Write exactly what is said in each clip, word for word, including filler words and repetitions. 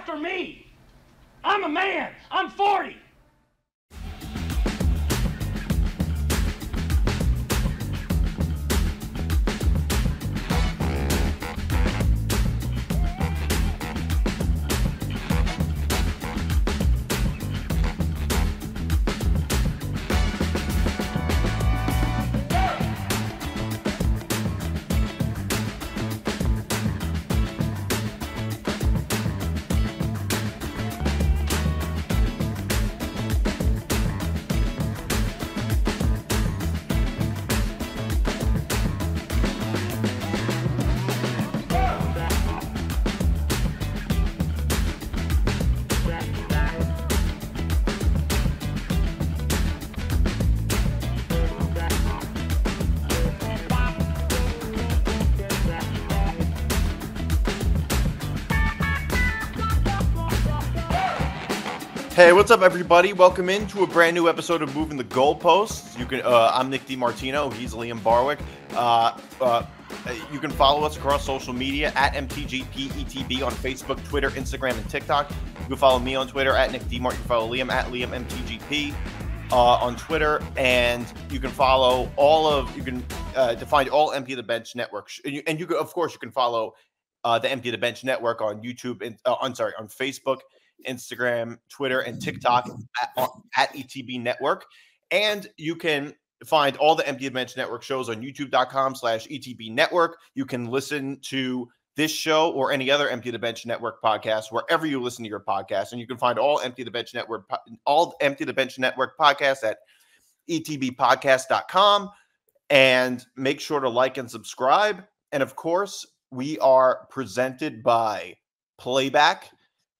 after me. I'm a man. I'm forty. Hey, what's up, everybody? Welcome into a brand new episode of Moving the Goalposts. You can, uh, I'm Nick DiMartino. He's Liam Barwick. Uh, uh, you can follow us across social media at M T G P E T B on Facebook, Twitter, Instagram, and TikTok. You can follow me on Twitter at Nick DiMart. You can follow Liam at Liam M T G P uh, on Twitter, and you can follow all of you can uh, to find all Empty the Bench Network, and you, and you can, of course, you can follow uh, the Empty the Bench Network on YouTube and uh, I'm sorry, on Facebook, Instagram, Twitter, and TikTok at, at E T B Network. And you can find all the Empty the Bench Network shows on youtube.com slash ETB Network. You can listen to this show or any other Empty the Bench Network podcast wherever you listen to your podcast. And you can find all Empty the Bench Network, all Empty the Bench Network podcasts at E T B podcast dot com. And make sure to like and subscribe. And of course, we are presented by Playback.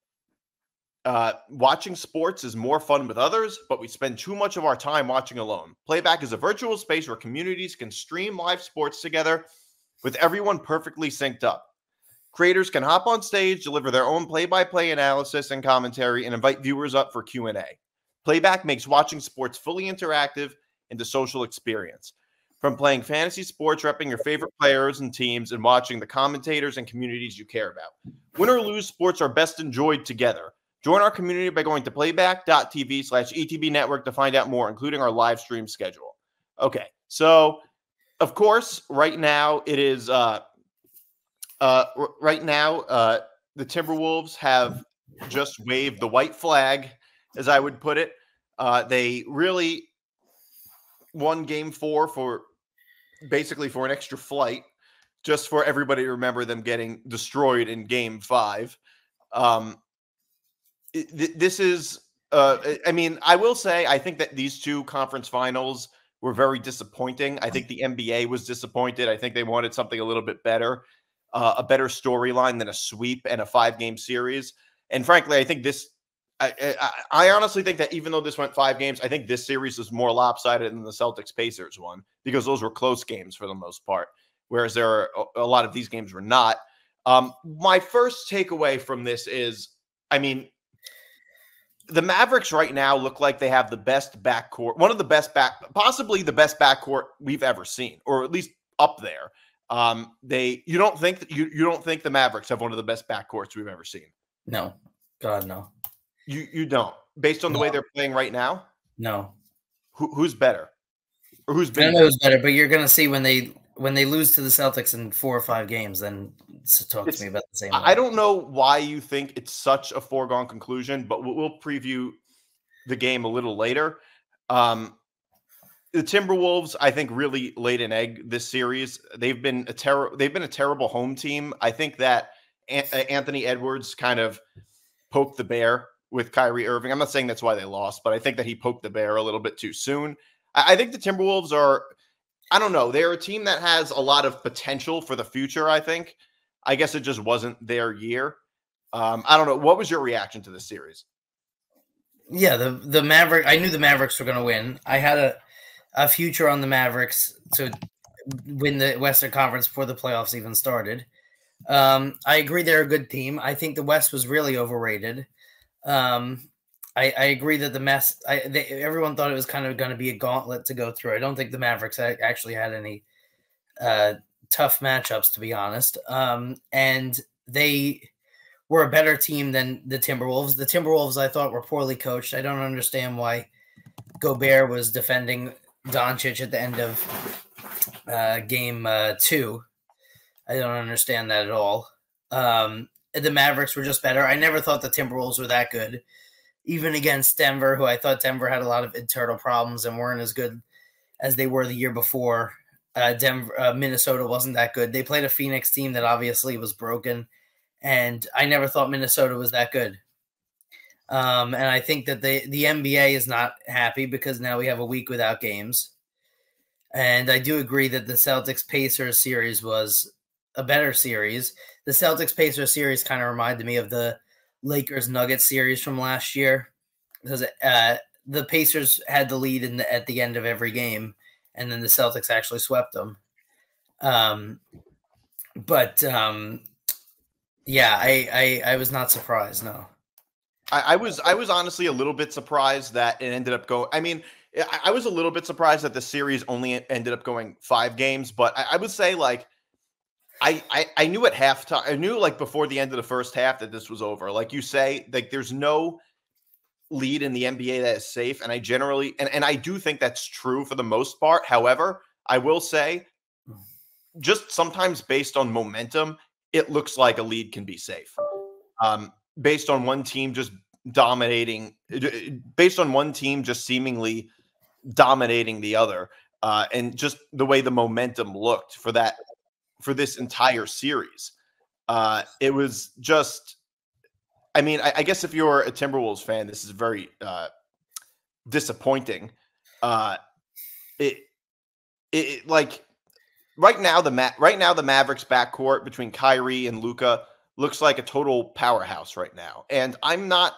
Uh, watching sports is more fun with others, but we spend too much of our time watching alone. Playback is a virtual space where communities can stream live sports together with everyone perfectly synced up. Creators can hop on stage, deliver their own play-by-play analysis and commentary, and invite viewers up for Q and A. Playback makes watching sports fully interactive and a social experience. From playing fantasy sports, repping your favorite players and teams, and watching the commentators and communities you care about. Win or lose, sports are best enjoyed together. Join our community by going to playback.tv slash ETB Network to find out more, including our live stream schedule. Okay, so, of course, right now it is uh, uh, r- right now uh, the Timberwolves have just waved the white flag, as I would put it. Uh, they really won game four for basically for an extra flight, just for everybody to remember them getting destroyed in game five. Um, This is, uh, I mean, I will say, I think that these two conference finals were very disappointing. I think the N B A was disappointed. I think they wanted something a little bit better, uh, a better storyline than a sweep and a five-game series. And frankly, I think this, I, I, I honestly think that even though this went five games, I think this series is more lopsided than the Celtics-Pacers one, because those were close games for the most part, whereas there are a, a lot of these games were not. Um, my first takeaway from this is, I mean, the Mavericks right now look like they have the best backcourt, one of the best back, possibly the best backcourt we've ever seen, or at least up there. Um, they, you don't think that you, you don't think the Mavericks have one of the best backcourts we've ever seen? No, God, no. You, you don't, based on the no. way they're playing right now. No. Who, who's better, or who's been? I don't know who's better, but you're gonna see when they when they lose to the Celtics in four or five games. Then talk It's, to me about the same. I don't know why you think it's such a foregone conclusion, but we'll, we'll preview the game a little later. Um, the Timberwolves, I think, really laid an egg this series. They've been a ter- They've been a terrible home team. I think that An- Anthony Edwards kind of poked the bear with Kyrie Irving. I'm not saying that's why they lost, but I think that he poked the bear a little bit too soon. I, I think the Timberwolves are, I don't know, they're a team that has a lot of potential for the future, I think. I guess it just wasn't their year. Um, I don't know. What was your reaction to this series? Yeah, the the Maverick. I knew the Mavericks were going to win. I had a a future on the Mavericks to win the Western Conference before the playoffs even started. Um, I agree they're a good team. I think the West was really overrated. Um, I, I agree that the mess. I they, everyone thought it was kind of going to be a gauntlet to go through. I don't think the Mavericks actually had any uh, tough matchups, to be honest. Um, and they were a better team than the Timberwolves. The Timberwolves, I thought, were poorly coached. I don't understand why Gobert was defending Doncic at the end of uh, game uh, two. I don't understand that at all. Um, the Mavericks were just better. I never thought the Timberwolves were that good, even against Denver, who I thought Denver had a lot of internal problems and weren't as good as they were the year before. Uh, Denver, uh, Minnesota wasn't that good. They played a Phoenix team that obviously was broken, and I never thought Minnesota was that good. Um, and I think that the, the N B A is not happy because now we have a week without games. And I do agree that the Celtics-Pacers series was a better series. The Celtics-Pacers series kind of reminded me of the Lakers-Nuggets series from last year because uh, the Pacers had the lead in the, at the end of every game, and then the Celtics actually swept them. Um, but, um, yeah, I, I, I was not surprised, no. I, I was I was honestly a little bit surprised that it ended up going. I mean, I, I was a little bit surprised that the series only ended up going five games, but I, I would say like I, I I knew at halftime, I knew like before the end of the first half that this was over. Like you say, like there's no lead in the N B A that is safe, and I generally and, and I do think that's true for the most part. However, I will say, just sometimes based on momentum, it looks like a lead can be safe. Um, based on one team just dominating, based on one team just seemingly dominating the other, uh, and just the way the momentum looked for that, for this entire series. Uh, it was just, I mean, I, I guess if you're a Timberwolves fan, this is very uh, disappointing. Uh, it, it, like right now, the Ma- right now the Mavericks backcourt between Kyrie and Luka looks like a total powerhouse right now. And I'm not,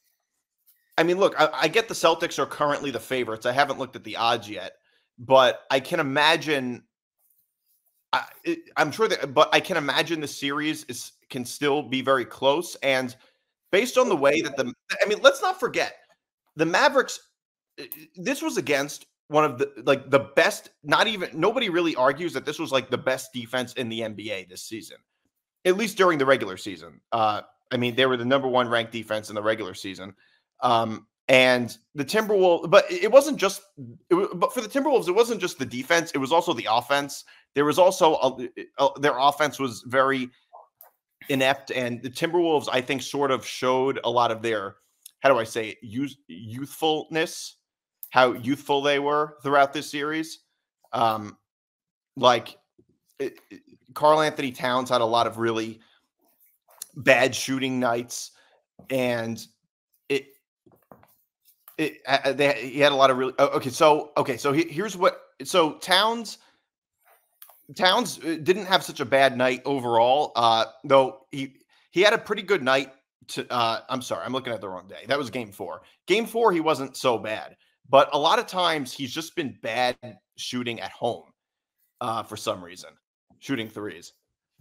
I mean, look, I, I get the Celtics are currently the favorites. I haven't looked at the odds yet, but I can imagine, I, it, I'm sure that, but I can imagine the series is can still be very close. And based on the way that the, I mean, let's not forget the Mavericks, this was against one of the, like the best, not even, nobody really argues that this was like the best defense in the N B A this season. At least during the regular season. Uh, I mean, they were the number one ranked defense in the regular season. Um, and the Timberwolves, but it wasn't just, it, but for the Timberwolves, it wasn't just the defense. It was also the offense. There was also, a, a, their offense was very inept. And the Timberwolves, I think, sort of showed a lot of their, how do I say it, youth, youthfulness, how youthful they were throughout this series. Um, like, it, it, Karl Anthony Towns had a lot of really bad shooting nights, and it it uh, they, he had a lot of really okay. So okay, so he, here's what. So Towns Towns didn't have such a bad night overall, uh, though he he had a pretty good night. To uh, I'm sorry, I'm looking at the wrong day. That was game four. Game four, he wasn't so bad, but a lot of times he's just been bad shooting at home uh, for some reason. Shooting threes.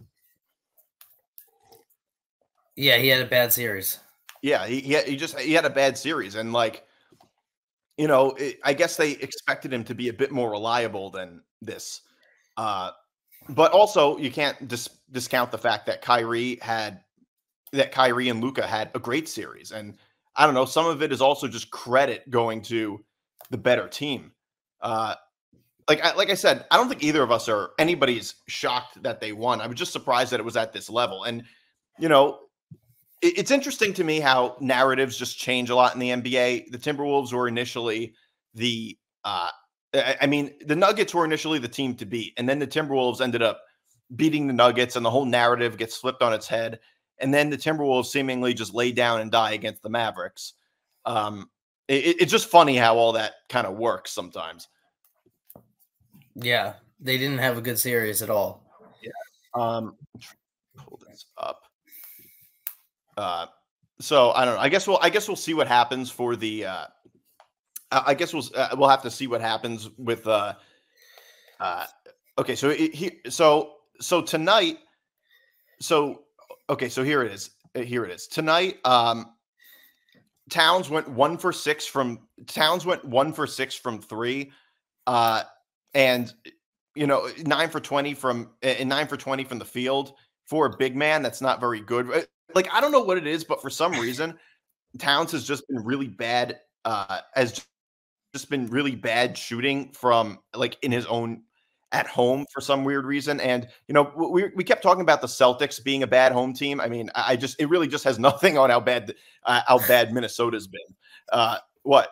Yeah, he had a bad series. Yeah, he he, had, he just he had a bad series, and like, you know, it, I guess they expected him to be a bit more reliable than this. Uh, but also, you can't dis- discount the fact that Kyrie had that Kyrie and Luka had a great series, and I don't know, some of it is also just credit going to the better team. Uh, Like I, like I said, I don't think either of us are anybody's shocked that they won. I was just surprised that it was at this level. And, you know, it, it's interesting to me how narratives just change a lot in the N B A. The Timberwolves were initially the, uh, I, I mean, the Nuggets were initially the team to beat. And then the Timberwolves ended up beating the Nuggets, and the whole narrative gets flipped on its head. And then the Timberwolves seemingly just lay down and die against the Mavericks. Um, it, it's just funny how all that kind of works sometimes. Yeah, they didn't have a good series at all. Yeah. Um, pull this up. Uh, so I don't know. I guess we'll. I guess we'll see what happens for the. Uh, I guess we'll. Uh, we'll have to see what happens with. Uh, uh, okay. So he. So so tonight. So okay. So here it is. Here it is tonight. Um, Towns went one for six from. Towns went one for six from three. Uh. And, you know, nine for twenty from and nine for twenty from the field for a big man. That's not very good. like I don't know what it is, but for some reason, Towns has just been really bad. Uh, has just been really bad shooting from like in his own at home for some weird reason. And you know, we we kept talking about the Celtics being a bad home team. I mean, I just it really just has nothing on how bad uh, how bad Minnesota's been. Uh, what?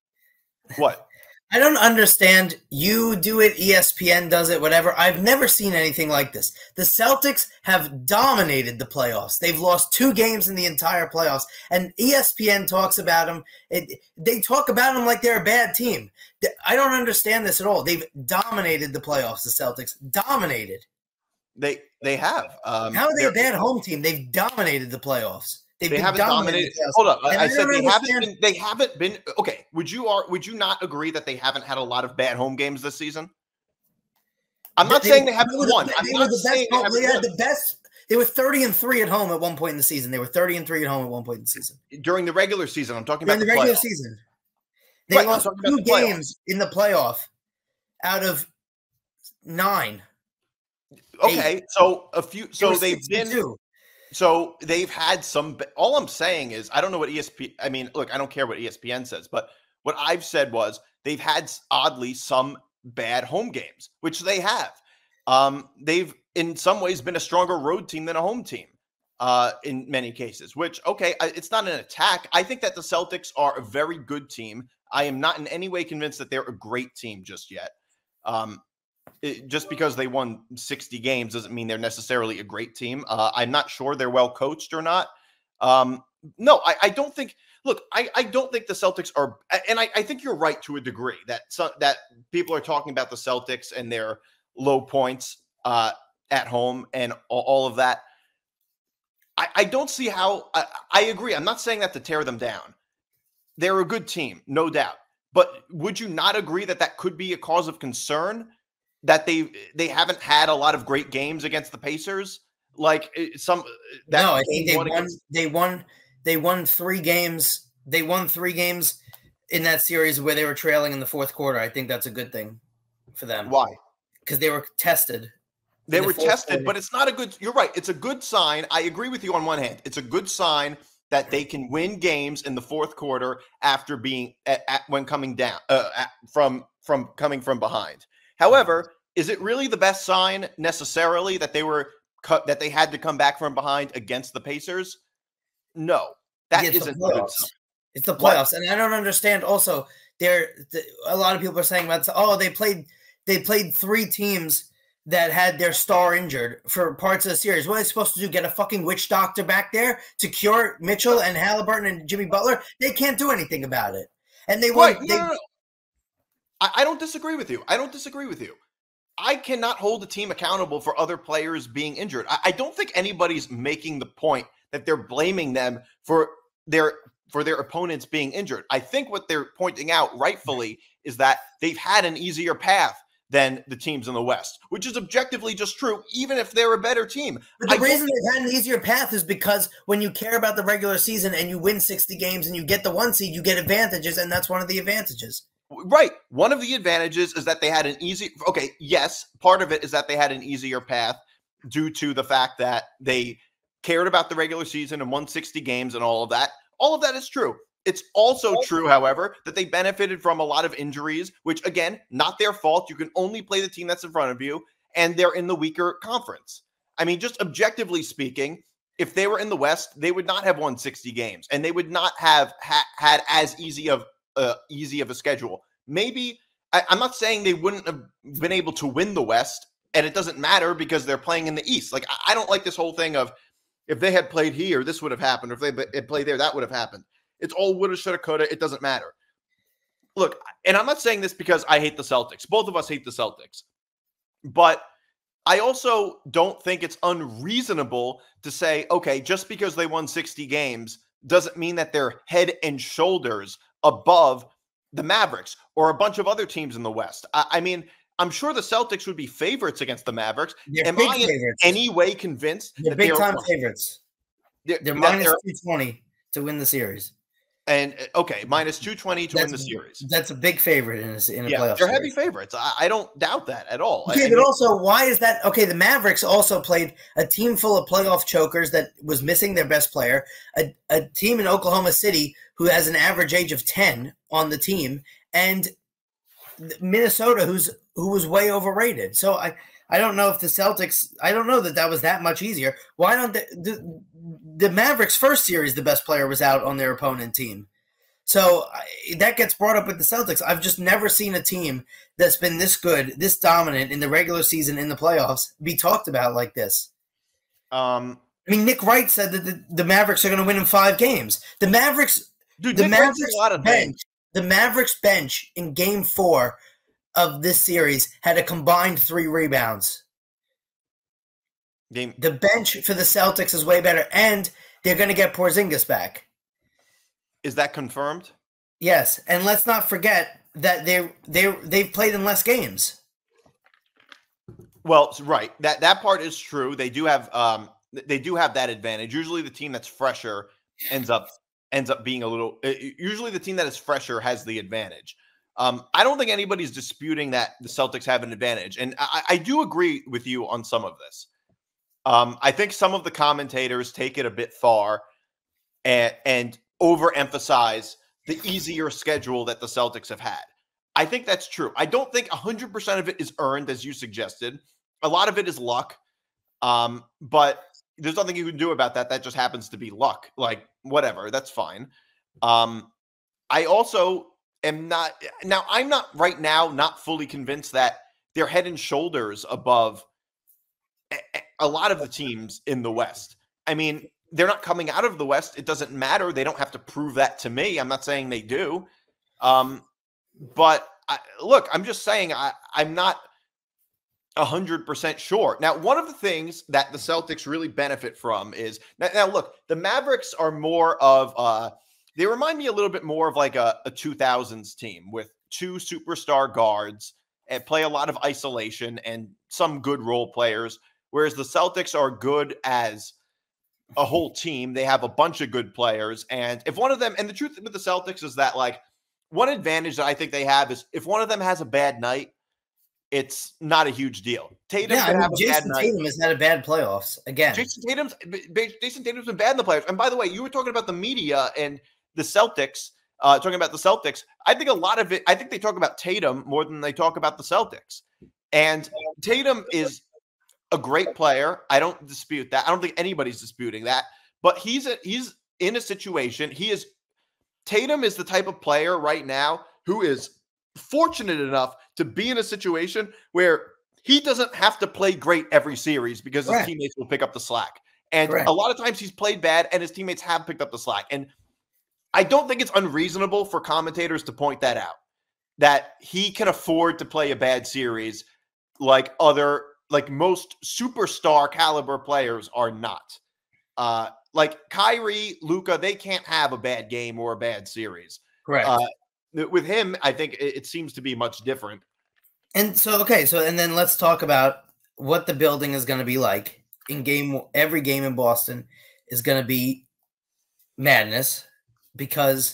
What? I don't understand. You do it, E S P N does it, whatever. I've never seen anything like this. The Celtics have dominated the playoffs. They've lost two games in the entire playoffs, and E S P N talks about them. It, they talk about them like they're a bad team. I don't understand this at all. They've dominated the playoffs, the Celtics. Dominated. They they have. Um, How are they a bad home team? They've dominated the playoffs. They've they haven't dominated. Hold up, I, I said they understand. haven't been. They haven't been. Okay, would you are would you not agree that they haven't had a lot of bad home games this season? I'm not they, saying they haven't won. The, I'm not the saying best, they, they haven't had the best. They were thirty and three at home at one point in the season. They were thirty and three at home at one point in the season. During the regular season, I'm talking During about the, the regular playoff. season. They right, lost two games in the playoff out of nine. Okay, eight. so a few. So they've been. Two. So they've had some. All I'm saying is, I don't know what E S P N. I mean, look, I don't care what E S P N says, but what I've said was they've had oddly some bad home games, which they have. Um, they've in some ways been a stronger road team than a home team uh, in many cases. Which okay, it's not an attack. I think that the Celtics are a very good team. I am not in any way convinced that they're a great team just yet. Um, It, just because they won sixty games doesn't mean they're necessarily a great team. Uh, I'm not sure they're well coached or not. Um, no, I, I don't think. Look, I, I don't think the Celtics are, and I, I think you're right to a degree that so, that people are talking about the Celtics and their low points uh, at home and all, all of that. I, I don't see how. I, I agree. I'm not saying that to tear them down. They're a good team, no doubt. But would you not agree that that could be a cause of concern? That they they haven't had a lot of great games against the Pacers, like some. That no, I think they won. Against... They won. They won three games. They won three games in that series where they were trailing in the fourth quarter. I think that's a good thing for them. Why? Because they were tested. They were tested, quarter. But it's not a good. You're right. It's a good sign. I agree with you on one hand. It's a good sign that they can win games in the fourth quarter after being at, at, when coming down uh, at, from from coming from behind. However, is it really the best sign necessarily that they were cut that they had to come back from behind against the Pacers? No, that yeah, isn't the playoffs. It's the playoffs, what? And I don't understand. Also, there the, a lot of people are saying about oh they played they played three teams that had their star injured for parts of the series. What are they supposed to do? Get a fucking witch doctor back there to cure Mitchell and Halliburton and Jimmy Butler? They can't do anything about it, and they right. won. No, they, no, no. I, I don't disagree with you. I don't disagree with you. I cannot hold a team accountable for other players being injured. I, I don't think anybody's making the point that they're blaming them for their for their opponents being injured. I think what they're pointing out rightfully is that they've had an easier path than the teams in the West, which is objectively just true, even if they're a better team. But the I reason they've had an easier path is because when you care about the regular season and you win sixty games and you get the one seed, you get advantages, and that's one of the advantages. Right. One of the advantages is that they had an easy – okay, yes, part of it is that they had an easier path due to the fact that they cared about the regular season and won sixty games and all of that. All of that is true. It's also true, however, that they benefited from a lot of injuries, which, again, not their fault. You can only play the team that's in front of you, and they're in the weaker conference. I mean, just objectively speaking, if they were in the West, they would not have won sixty games, and they would not have ha- had as easy of uh, easy of a schedule. Maybe I- I'm not saying they wouldn't have been able to win the West, and it doesn't matter because they're playing in the East. Like, I, I don't like this whole thing of if they had played here, this would have happened. Or if they had played there, that would have happened. It's all woulda, shoulda, coulda. It doesn't matter. Look, and I'm not saying this because I hate the Celtics. Both of us hate the Celtics. But I also don't think it's unreasonable to say, okay, just because they won sixty games doesn't mean that they're head and shoulders above the Mavericks or a bunch of other teams in the West. I, I mean, I'm sure the Celtics would be favorites against the Mavericks. They're Am big I in favorites. any way convinced They're that big they time are, favorites? They're, they're that minus they're, two twenty to win the series. And okay, minus two twenty to that's, win the series. That's a big favorite in a, in a yeah, playoff they're series. heavy favorites. I, I don't doubt that at all. Okay, I, but I mean, also, why is that? Okay, the Mavericks also played a team full of playoff chokers that was missing their best player, a, a team in Oklahoma City who has an average age of ten on the team, and Minnesota who's who was way overrated. So I, I don't know if the Celtics, I don't know that that was that much easier. Why don't the, the, the Mavericks' first series, the best player was out on their opponent team? So I, that gets brought up with the Celtics. I've just never seen a team that's been this good, this dominant in the regular season, in the playoffs, be talked about like this. Um, I mean, Nick Wright said that the, the Mavericks are going to win in five games. The Mavericks, dude, the Nick Mavericks Wright's a lot of bench, things. the Mavericks bench in Game Four of this series had a combined three rebounds. Game. The bench for the Celtics is way better, and they're going to get Porzingis back. Is that confirmed? Yes, and let's not forget that they they they've played in less games. Well, right. That that part is true. They do have um they do have that advantage. Usually the team that's fresher ends up ends up being a little usually the team that is fresher has the advantage. Um, I don't think anybody's disputing that the Celtics have an advantage. And I, I do agree with you on some of this. Um, I think some of the commentators take it a bit far and and overemphasize the easier schedule that the Celtics have had. I think that's true. I don't think one hundred percent of it is earned, as you suggested. A lot of it is luck. Um, but there's nothing you can do about that. That just happens to be luck. Like, whatever. That's fine. Um, I also am not – now, I'm not right now not fully convinced that they're head and shoulders above a lot of the teams in the West. I mean – they're not coming out of the West. It doesn't matter. They don't have to prove that to me. I'm not saying they do. Um, but I, look, I'm just saying I, I'm not one hundred percent sure. Now, one of the things that the Celtics really benefit from is now, now look, the Mavericks are more of uh, they remind me a little bit more of like a, a two thousands team with two superstar guards and play a lot of isolation and some good role players, whereas the Celtics are good as a whole team. They have a bunch of good players. And if one of them, and the truth with the Celtics is that like one advantage that I think they have is if one of them has a bad night, it's not a huge deal. Tatum yeah, can I mean, have a Jason bad Tatum night. has had a bad playoffs again. Jason Tatum's Jason Tatum's been bad in the playoffs. And by the way, you were talking about the media and the Celtics, uh, talking about the Celtics. I think a lot of it, I think they talk about Tatum more than they talk about the Celtics. And Tatum is a great player. I don't dispute that. I don't think anybody's disputing that. But he's a, he's in a situation. He is Tatum is the type of player right now who is fortunate enough to be in a situation where he doesn't have to play great every series because his Correct. teammates will pick up the slack. And Correct. a lot of times he's played bad and his teammates have picked up the slack. And I don't think it's unreasonable for commentators to point that out, that he can afford to play a bad series like other, like most superstar caliber players are not. Uh, like Kyrie, Luka, they can't have a bad game or a bad series. Correct. Uh, with him, I think it, it seems to be much different. And so, okay, so and then let's talk about what the building is going to be like in game. Every game in Boston is going to be madness because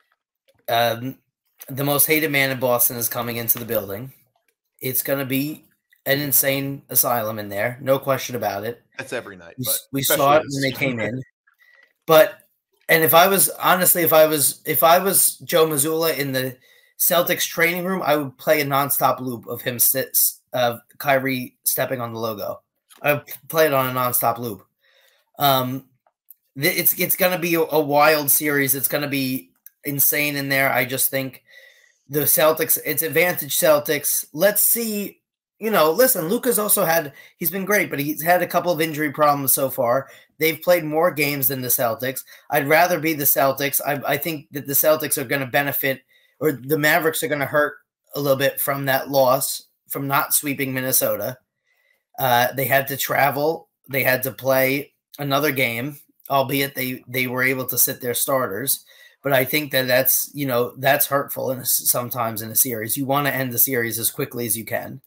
um, the most hated man in Boston is coming into the building. It's going to be an insane asylum in there, no question about it. That's every night. We, But we saw it when they came in. But and if I was honestly, if I was if I was Joe Mazzulla in the Celtics training room, I would play a nonstop loop of him sits of Kyrie stepping on the logo. I would play it on a nonstop loop. Um, it's it's going to be a, a wild series. It's going to be insane in there. I just think the Celtics. It's advantage Celtics. Let's see. You know, listen, Luka's also had, he's been great, but he's had a couple of injury problems so far. They've played more games than the Celtics. I'd rather be the Celtics. I, I think that the Celtics are going to benefit, or the Mavericks are going to hurt a little bit from that loss, from not sweeping Minnesota. Uh, they had to travel. They had to play another game, albeit they, they were able to sit their starters. But I think that that's, you know, that's hurtful in a, sometimes in a series. You want to end the series as quickly as you can.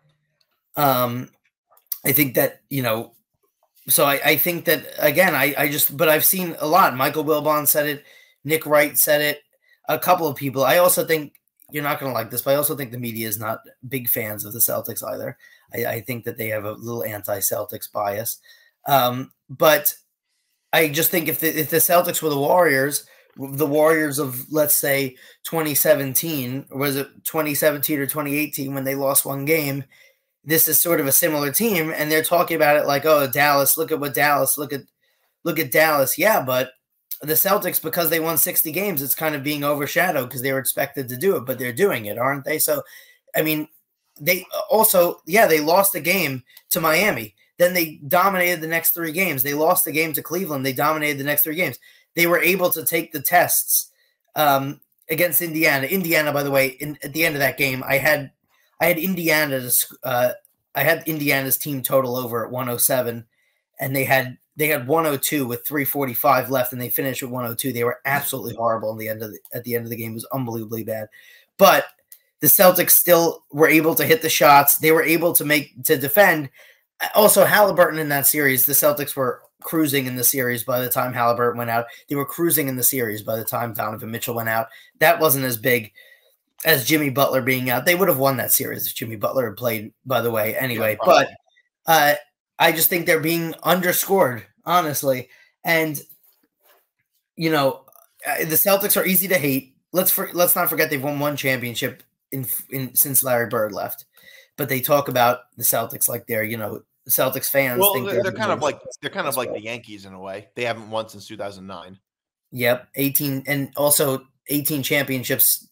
Um, I think that, you know, so I, I think that, again, I, I just, but I've seen a lot. Michael Wilbon said it Nick Wright said it. A couple of people. I also think you're not going to like this, but I also think the media is not big fans of the Celtics either. I, I think that they have a little anti-Celtics bias. Um, but I just think if the, if the Celtics were the Warriors, the Warriors of, let's say, twenty seventeen, or was it twenty seventeen or twenty eighteen when they lost one game, this is sort of a similar team, and they're talking about it like, oh, Dallas, look at what Dallas, look at look at Dallas. Yeah, but the Celtics, because they won sixty games, it's kind of being overshadowed because they were expected to do it, but they're doing it, aren't they? So, I mean, they also, yeah, they lost a game to Miami. Then they dominated the next three games. They lost the game to Cleveland. They dominated the next three games. They were able to take the tests um, against Indiana. Indiana, by the way, in, at the end of that game, I had I had Indiana's uh, I had Indiana's team total over at one oh seven, and they had they had one oh two with three forty-five left, and they finished with one oh two. They were absolutely horrible in the end of the, at the end of the game. It was unbelievably bad, but the Celtics still were able to hit the shots. They were able to make to defend. Also, Halliburton in that series, the Celtics were cruising in the series by the time Halliburton went out. They were cruising in the series by the time Donovan Mitchell went out. That wasn't as big as Jimmy Butler being out. They would have won that series if Jimmy Butler had played, by the way, anyway. Yeah, but uh, I just think they're being underscored, honestly. And, you know, the Celtics are easy to hate. Let's for, let's not forget they've won one championship in, in since Larry Bird left. But they talk about the Celtics like they're, you know, Celtics fans. Well, think they're, they're kind of like they're kind of like the Yankees in a way. They haven't won since two thousand nine. Yep, eighteen, and also eighteen championships.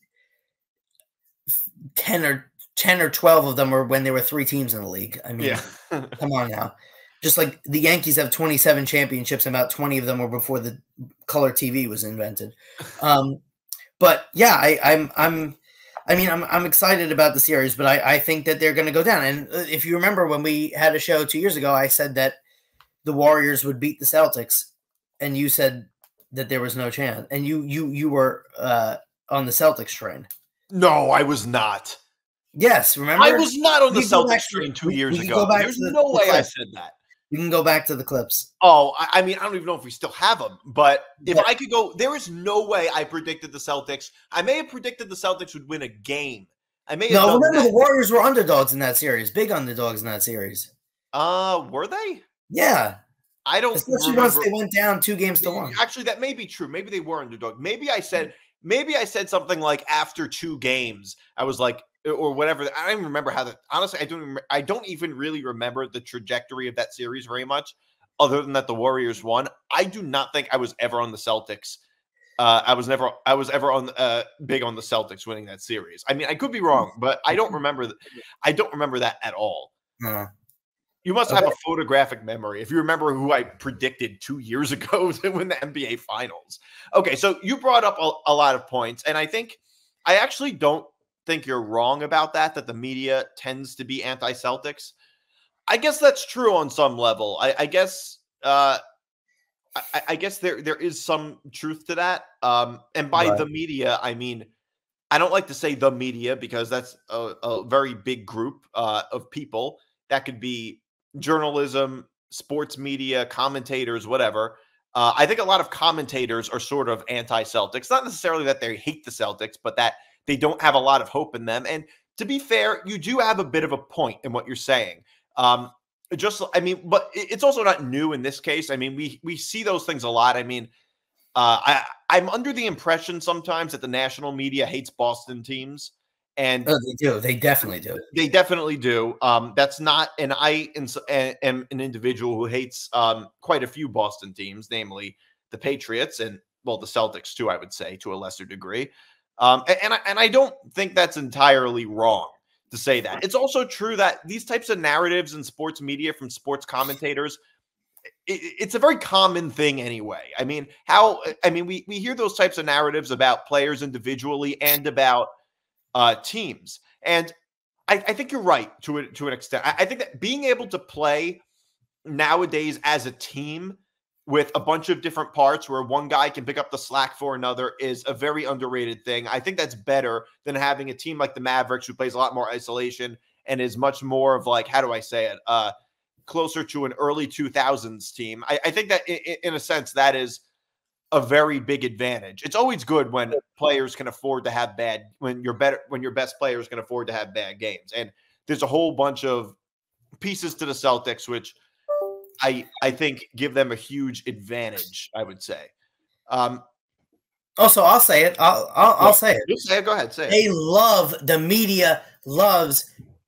Ten or ten or twelve of them were when there were three teams in the league. I mean, yeah. Come on now. Just like the Yankees have twenty-seven championships, and about twenty of them were before the color T V was invented. Um, but yeah, I, I'm I'm. I mean, I'm I'm excited about the series, but I, I think that they're going to go down. And if you remember when we had a show two years ago, I said that the Warriors would beat the Celtics, and you said that there was no chance. And you you you were uh, on the Celtics train. No, I was not. Yes, remember? I was not on the Celtics to, train two we, years we ago. There's the, no the way clips. I said that. You can go back to the clips. Oh, I, I mean, I don't even know if we still have them. But if yeah. I could go, there is no way I predicted the Celtics. I may have predicted the Celtics would win a game. I may have no, done remember that. the Warriors were underdogs in that series, big underdogs in that series. Uh, were they? Yeah, I don't. Especially remember. once they went down two games to one. Actually, that may be true. Maybe they were underdog. Maybe I said, maybe I said something like after two games, I was like, or whatever. I don't even remember how that. Honestly, I don't. Even, I don't even really remember the trajectory of that series very much, other than that the Warriors won. I do not think I was ever on the Celtics. Uh, I was never, I was ever on uh, big on the Celtics winning that series. I mean, I could be wrong, but I don't remember. Th- I don't remember that at all. Uh, you must okay. have a photographic memory if you remember who I predicted two years ago to win the N B A Finals. Okay, so you brought up a, a lot of points, and I think I actually don't think you're wrong about that. That the media tends to be anti-Celtics. I guess that's true on some level. I, I guess. Uh, I, I guess there there is some truth to that. Um, and by right. the media, I mean, I don't like to say the media because that's a, a very big group uh, of people. That could be journalism, sports media, commentators, whatever. Uh, I think a lot of commentators are sort of anti-Celtics. Not necessarily that they hate the Celtics, but that they don't have a lot of hope in them. And to be fair, you do have a bit of a point in what you're saying. Um, Just, I mean, but it's also not new in this case. I mean, we we see those things a lot. I mean, uh, I I'm under the impression sometimes that the national media hates Boston teams, and oh, they do. They definitely do. They definitely do. Um, that's not, and I am an individual who hates um quite a few Boston teams, namely the Patriots and well, the Celtics too. I would say to a lesser degree. Um, and and I, and I don't think that's entirely wrong to say that. It's also true that these types of narratives in sports media from sports commentators, it, it's a very common thing anyway. I mean, how, I mean, we, we hear those types of narratives about players individually and about uh, teams. And I, I think you're right to, a, to an extent. I, I think that being able to play nowadays as a team with a bunch of different parts where one guy can pick up the slack for another is a very underrated thing. I think that's better than having a team like the Mavericks who plays a lot more isolation and is much more of like, how do I say it? Uh, closer to an early two thousands team. I, I think that in, in a sense that is a very big advantage. It's always good when players can afford to have bad when you're better when your best players can afford to have bad games. And there's a whole bunch of pieces to the Celtics which I I think give them a huge advantage, I would say. Um Also, I'll say it. I'll I'll, I'll say it. You say it. Go ahead. Say it. They love the media. Loves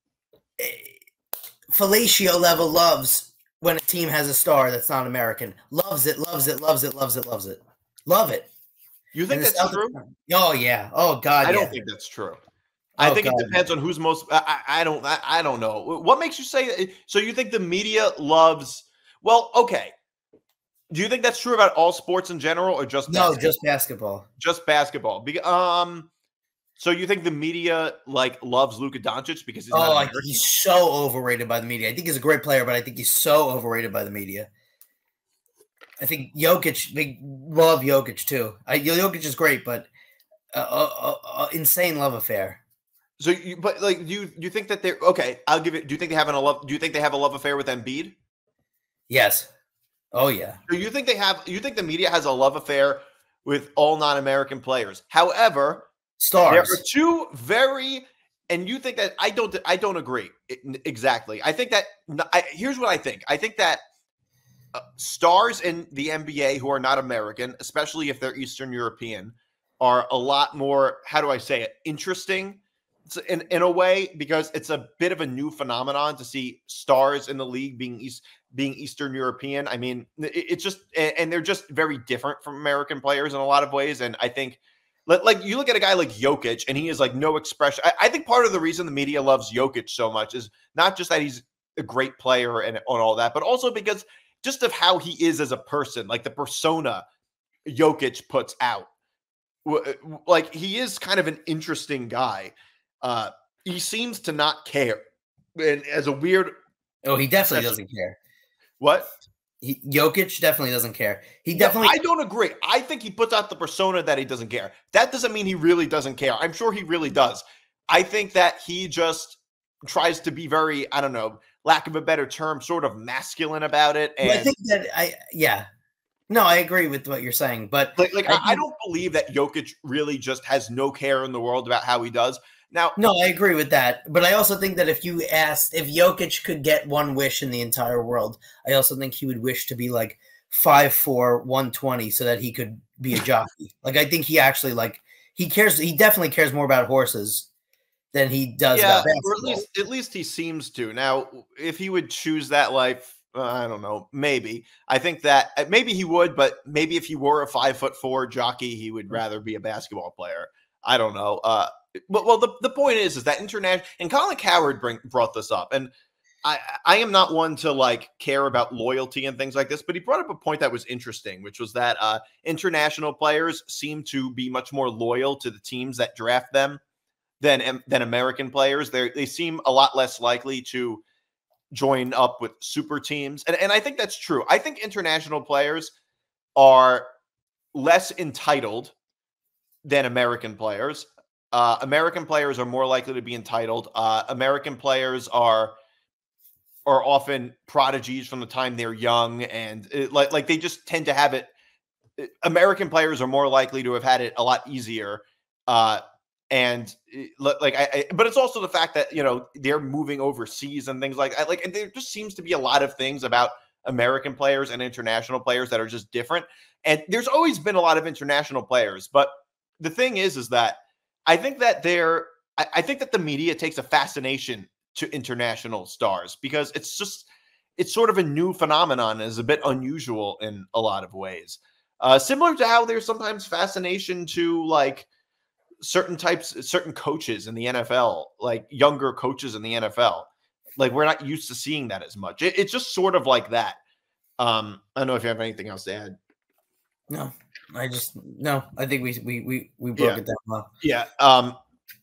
fellatio level loves when a team has a star that's not American. Loves it. Loves it. Loves it. Loves it. Loves it. Love it. You think that's Celtics, true? Oh yeah. Oh God. I yeah. don't think that's true. I oh, think God. it depends on who's most. I, I don't. I, I don't know. What makes you say that? So you think the media loves? Well, okay. Do you think that's true about all sports in general, or just no, basketball? just basketball? Just basketball. Be, um. So you think the media like loves Luka Doncic because he's oh, not I think he's so overrated by the media. I think he's a great player, but I think he's so overrated by the media. I think Jokic, they love Jokic too. I, Jokic is great, but uh, uh, uh, uh, insane love affair. So, you, but like, do you you think that they're okay? I'll give it. Do you think they have an a love? Do you think they have a love affair with Embiid? Yes. Oh yeah. Do you think they have? You think the media has a love affair with all non-American players? However, stars. There are two very, and you think that I don't. I don't agree exactly. I think that I, here's what I think. I think that uh, stars in the N B A who are not American, especially if they're Eastern European, are a lot more. How do I say it? Interesting. In, in a way, because it's a bit of a new phenomenon to see stars in the league being East, being Eastern European. I mean, it, it's just, and they're just very different from American players in a lot of ways. And I think, like, you look at a guy like Jokic, and he is like no expression. I, I think part of the reason the media loves Jokic so much is not just that he's a great player and on all that, but also because just of how he is as a person, like the persona Jokic puts out. Like, he is kind of an interesting guy. Uh, he seems to not care, and as a weird. Oh, he definitely doesn't care. What? He, Jokic definitely doesn't care. He definitely. No, I don't agree. I think he puts out the persona that he doesn't care. That doesn't mean he really doesn't care. I'm sure he really does. I think that he just tries to be very, I don't know, lack of a better term, sort of masculine about it. And I think that I, yeah. No, I agree with what you're saying, but like, like I, I, I don't believe that Jokic really just has no care in the world about how he does. Now, no, I agree with that. But I also think that if you asked if Jokic could get one wish in the entire world, I also think he would wish to be like five four, one twenty so that he could be a jockey. Like, I think he actually like he cares. He definitely cares more about horses than he does yeah, about basketball. or at least at least he seems to. Now, if he would choose that life, uh, I don't know. Maybe I think that maybe he would, but maybe if he were a five foot four jockey, he would rather be a basketball player. I don't know. Uh, Well, well, the, the point is, is that international, and Colin Cowherd bring, brought this up, and I, I am not one to like care about loyalty and things like this, but he brought up a point that was interesting, which was that uh, international players seem to be much more loyal to the teams that draft them than than American players. They they seem a lot less likely to join up with super teams, and and I think that's true. I think international players are less entitled than American players. Uh, American players are more likely to be entitled. Uh, American players are are often prodigies from the time they're young, and it, like like they just tend to have it. American players are more likely to have had it a lot easier, uh, and like I, I. But it's also the fact that you know they're moving overseas and things like that. Like, and there just seems to be a lot of things about American players and international players that are just different. And there's always been a lot of international players, but the thing is, is that. I think that they're, I, I think that the media takes a fascination to international stars because it's just, it's sort of a new phenomenon, is a bit unusual in a lot of ways. Uh, similar to how there's sometimes fascination to like certain types, certain coaches in the N F L, like younger coaches in the N F L. Like, we're not used to seeing that as much. It, it's just sort of like that. Um, I don't know if you have anything else to add. No. I just no. I think we we we we broke yeah. it down well. Yeah. Um.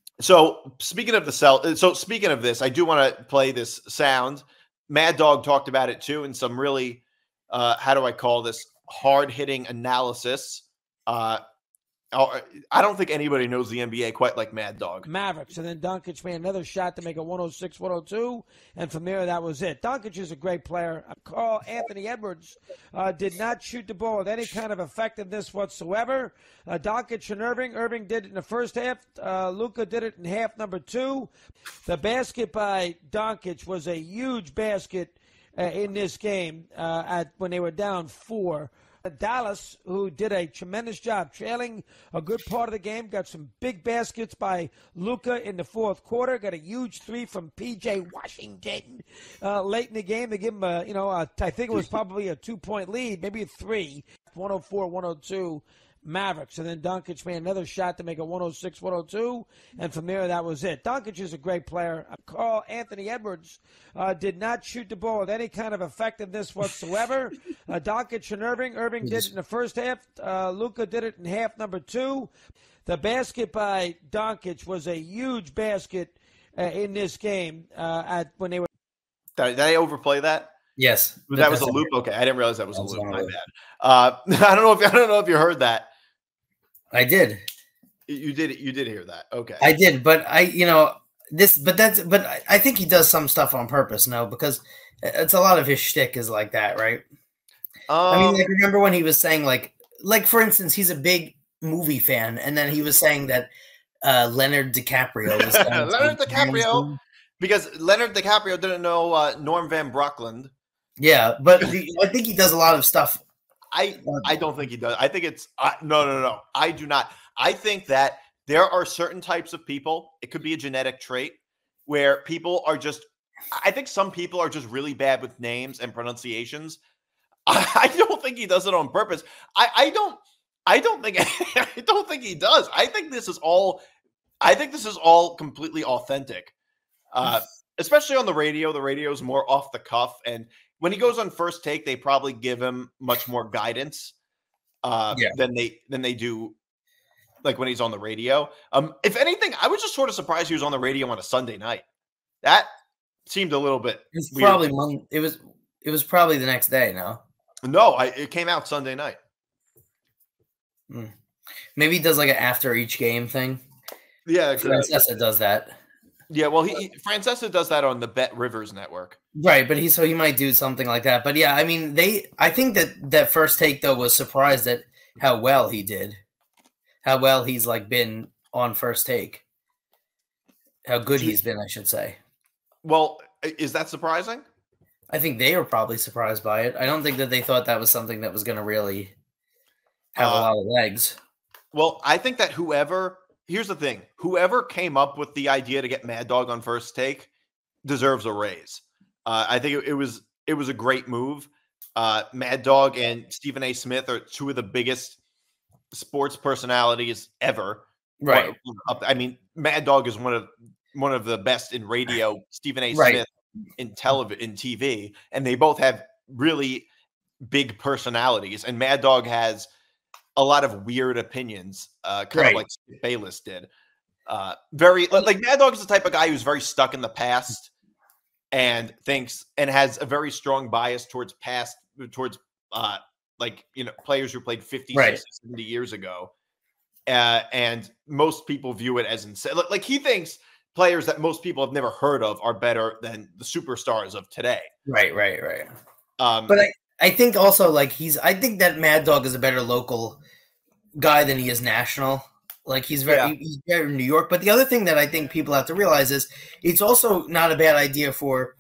So speaking of the cell, so speaking of this, I do want to play this sound. Mad Dog talked about it too, in some really, uh, how do I call this, hard hitting analysis. Uh, Oh, I don't think anybody knows the N B A quite like Mad Dog. Mavericks, and then Doncic made another shot to make it one oh six one oh two, and from there, that was it. Doncic is a great player. Carl Anthony Edwards uh, did not shoot the ball with any kind of effectiveness whatsoever. Uh, Doncic and Irving. Irving did it in the first half. Uh, Luka did it in half number two. The basket by Doncic was a huge basket uh, in this game uh, at when they were down four. Dallas, who did a tremendous job trailing a good part of the game, got some big baskets by Luka in the fourth quarter, got a huge three from P J Washington uh, late in the game to give him a, you know, a, I think it was probably a two-point lead, maybe a three, one oh four one oh two. Mavericks, and then Doncic made another shot to make it one oh six one oh two, and from there, that was it. Doncic is a great player. Carl Anthony Edwards uh, did not shoot the ball with any kind of effectiveness whatsoever. uh, Doncic and Irving. Irving did it in the first half. Uh, Luka did it in half number two. The basket by Doncic was a huge basket uh, in this game uh, at when they were. Did, did I overplay that? Yes, that was a loop. Okay, I didn't realize that was a loop. My bad. Uh, I don't know if I don't know if you heard that. I did. You did. You did hear that. Okay. I did, but I, you know, this, but that's, but I think he does some stuff on purpose. No, because it's a lot of his shtick is like that, right? Um, I mean, like, remember when he was saying, like, like for instance, he's a big movie fan, and then he was saying that uh, Leonard DiCaprio was Leonard DiCaprio, because Leonard DiCaprio didn't know uh, Norm Van Brocklin. Yeah, but the, I think he does a lot of stuff. I I don't think he does. I think it's uh, no, no, no. I do not. I think that there are certain types of people. It could be a genetic trait where people are just. I think some people are just really bad with names and pronunciations. I, I don't think he does it on purpose. I, I don't. I don't think. I don't think he does. I think this is all. I think this is all completely authentic, uh, especially on the radio. The radio is more off the cuff, and when he goes on First Take, they probably give him much more guidance uh, yeah. than they than they do, like when he's on the radio. Um, if anything, I was just sort of surprised he was on the radio on a Sunday night. That seemed a little bit. It's weird. probably Monday. It was. It was probably the next day. No. No, I, it came out Sunday night. Hmm. Maybe he does like an after each game thing. Yeah, Francesa does that. Yeah, well, he, he Francesa does that on the Bet Rivers network. Right, but he so he might do something like that. But yeah, I mean, they I think that that First Take though was surprised at how well he did. How well he's like been on First Take. How good he's been, I should say. Well, is that surprising? I think they were probably surprised by it. I don't think that they thought that was something that was going to really have uh, a lot of legs. Well, I think that whoever Here's the thing. Whoever came up with the idea to get Mad Dog on First Take deserves a raise. Uh, I think it, it was it was a great move. Uh, Mad Dog and Stephen A. Smith are two of the biggest sports personalities ever. Right. I mean, Mad Dog is one of one of the best in radio. Stephen A. Right. Smith in television, in T V, and they both have really big personalities. And Mad Dog has a lot of weird opinions, uh, kind right. of like Skip Bayless did. Uh, very like Mad Dog is the type of guy who's very stuck in the past and thinks and has a very strong bias towards past, towards uh, like you know players who played fifty, right. sixty, seventy years ago. Uh, and most people view it as insane. Like, like he thinks players that most people have never heard of are better than the superstars of today. Right, right, right. Um, but I, I think also like he's I think that Mad Dog is a better local guy than he is national. Like he's very yeah. he's very New York. But the other thing that I think people have to realize is it's also not a bad idea for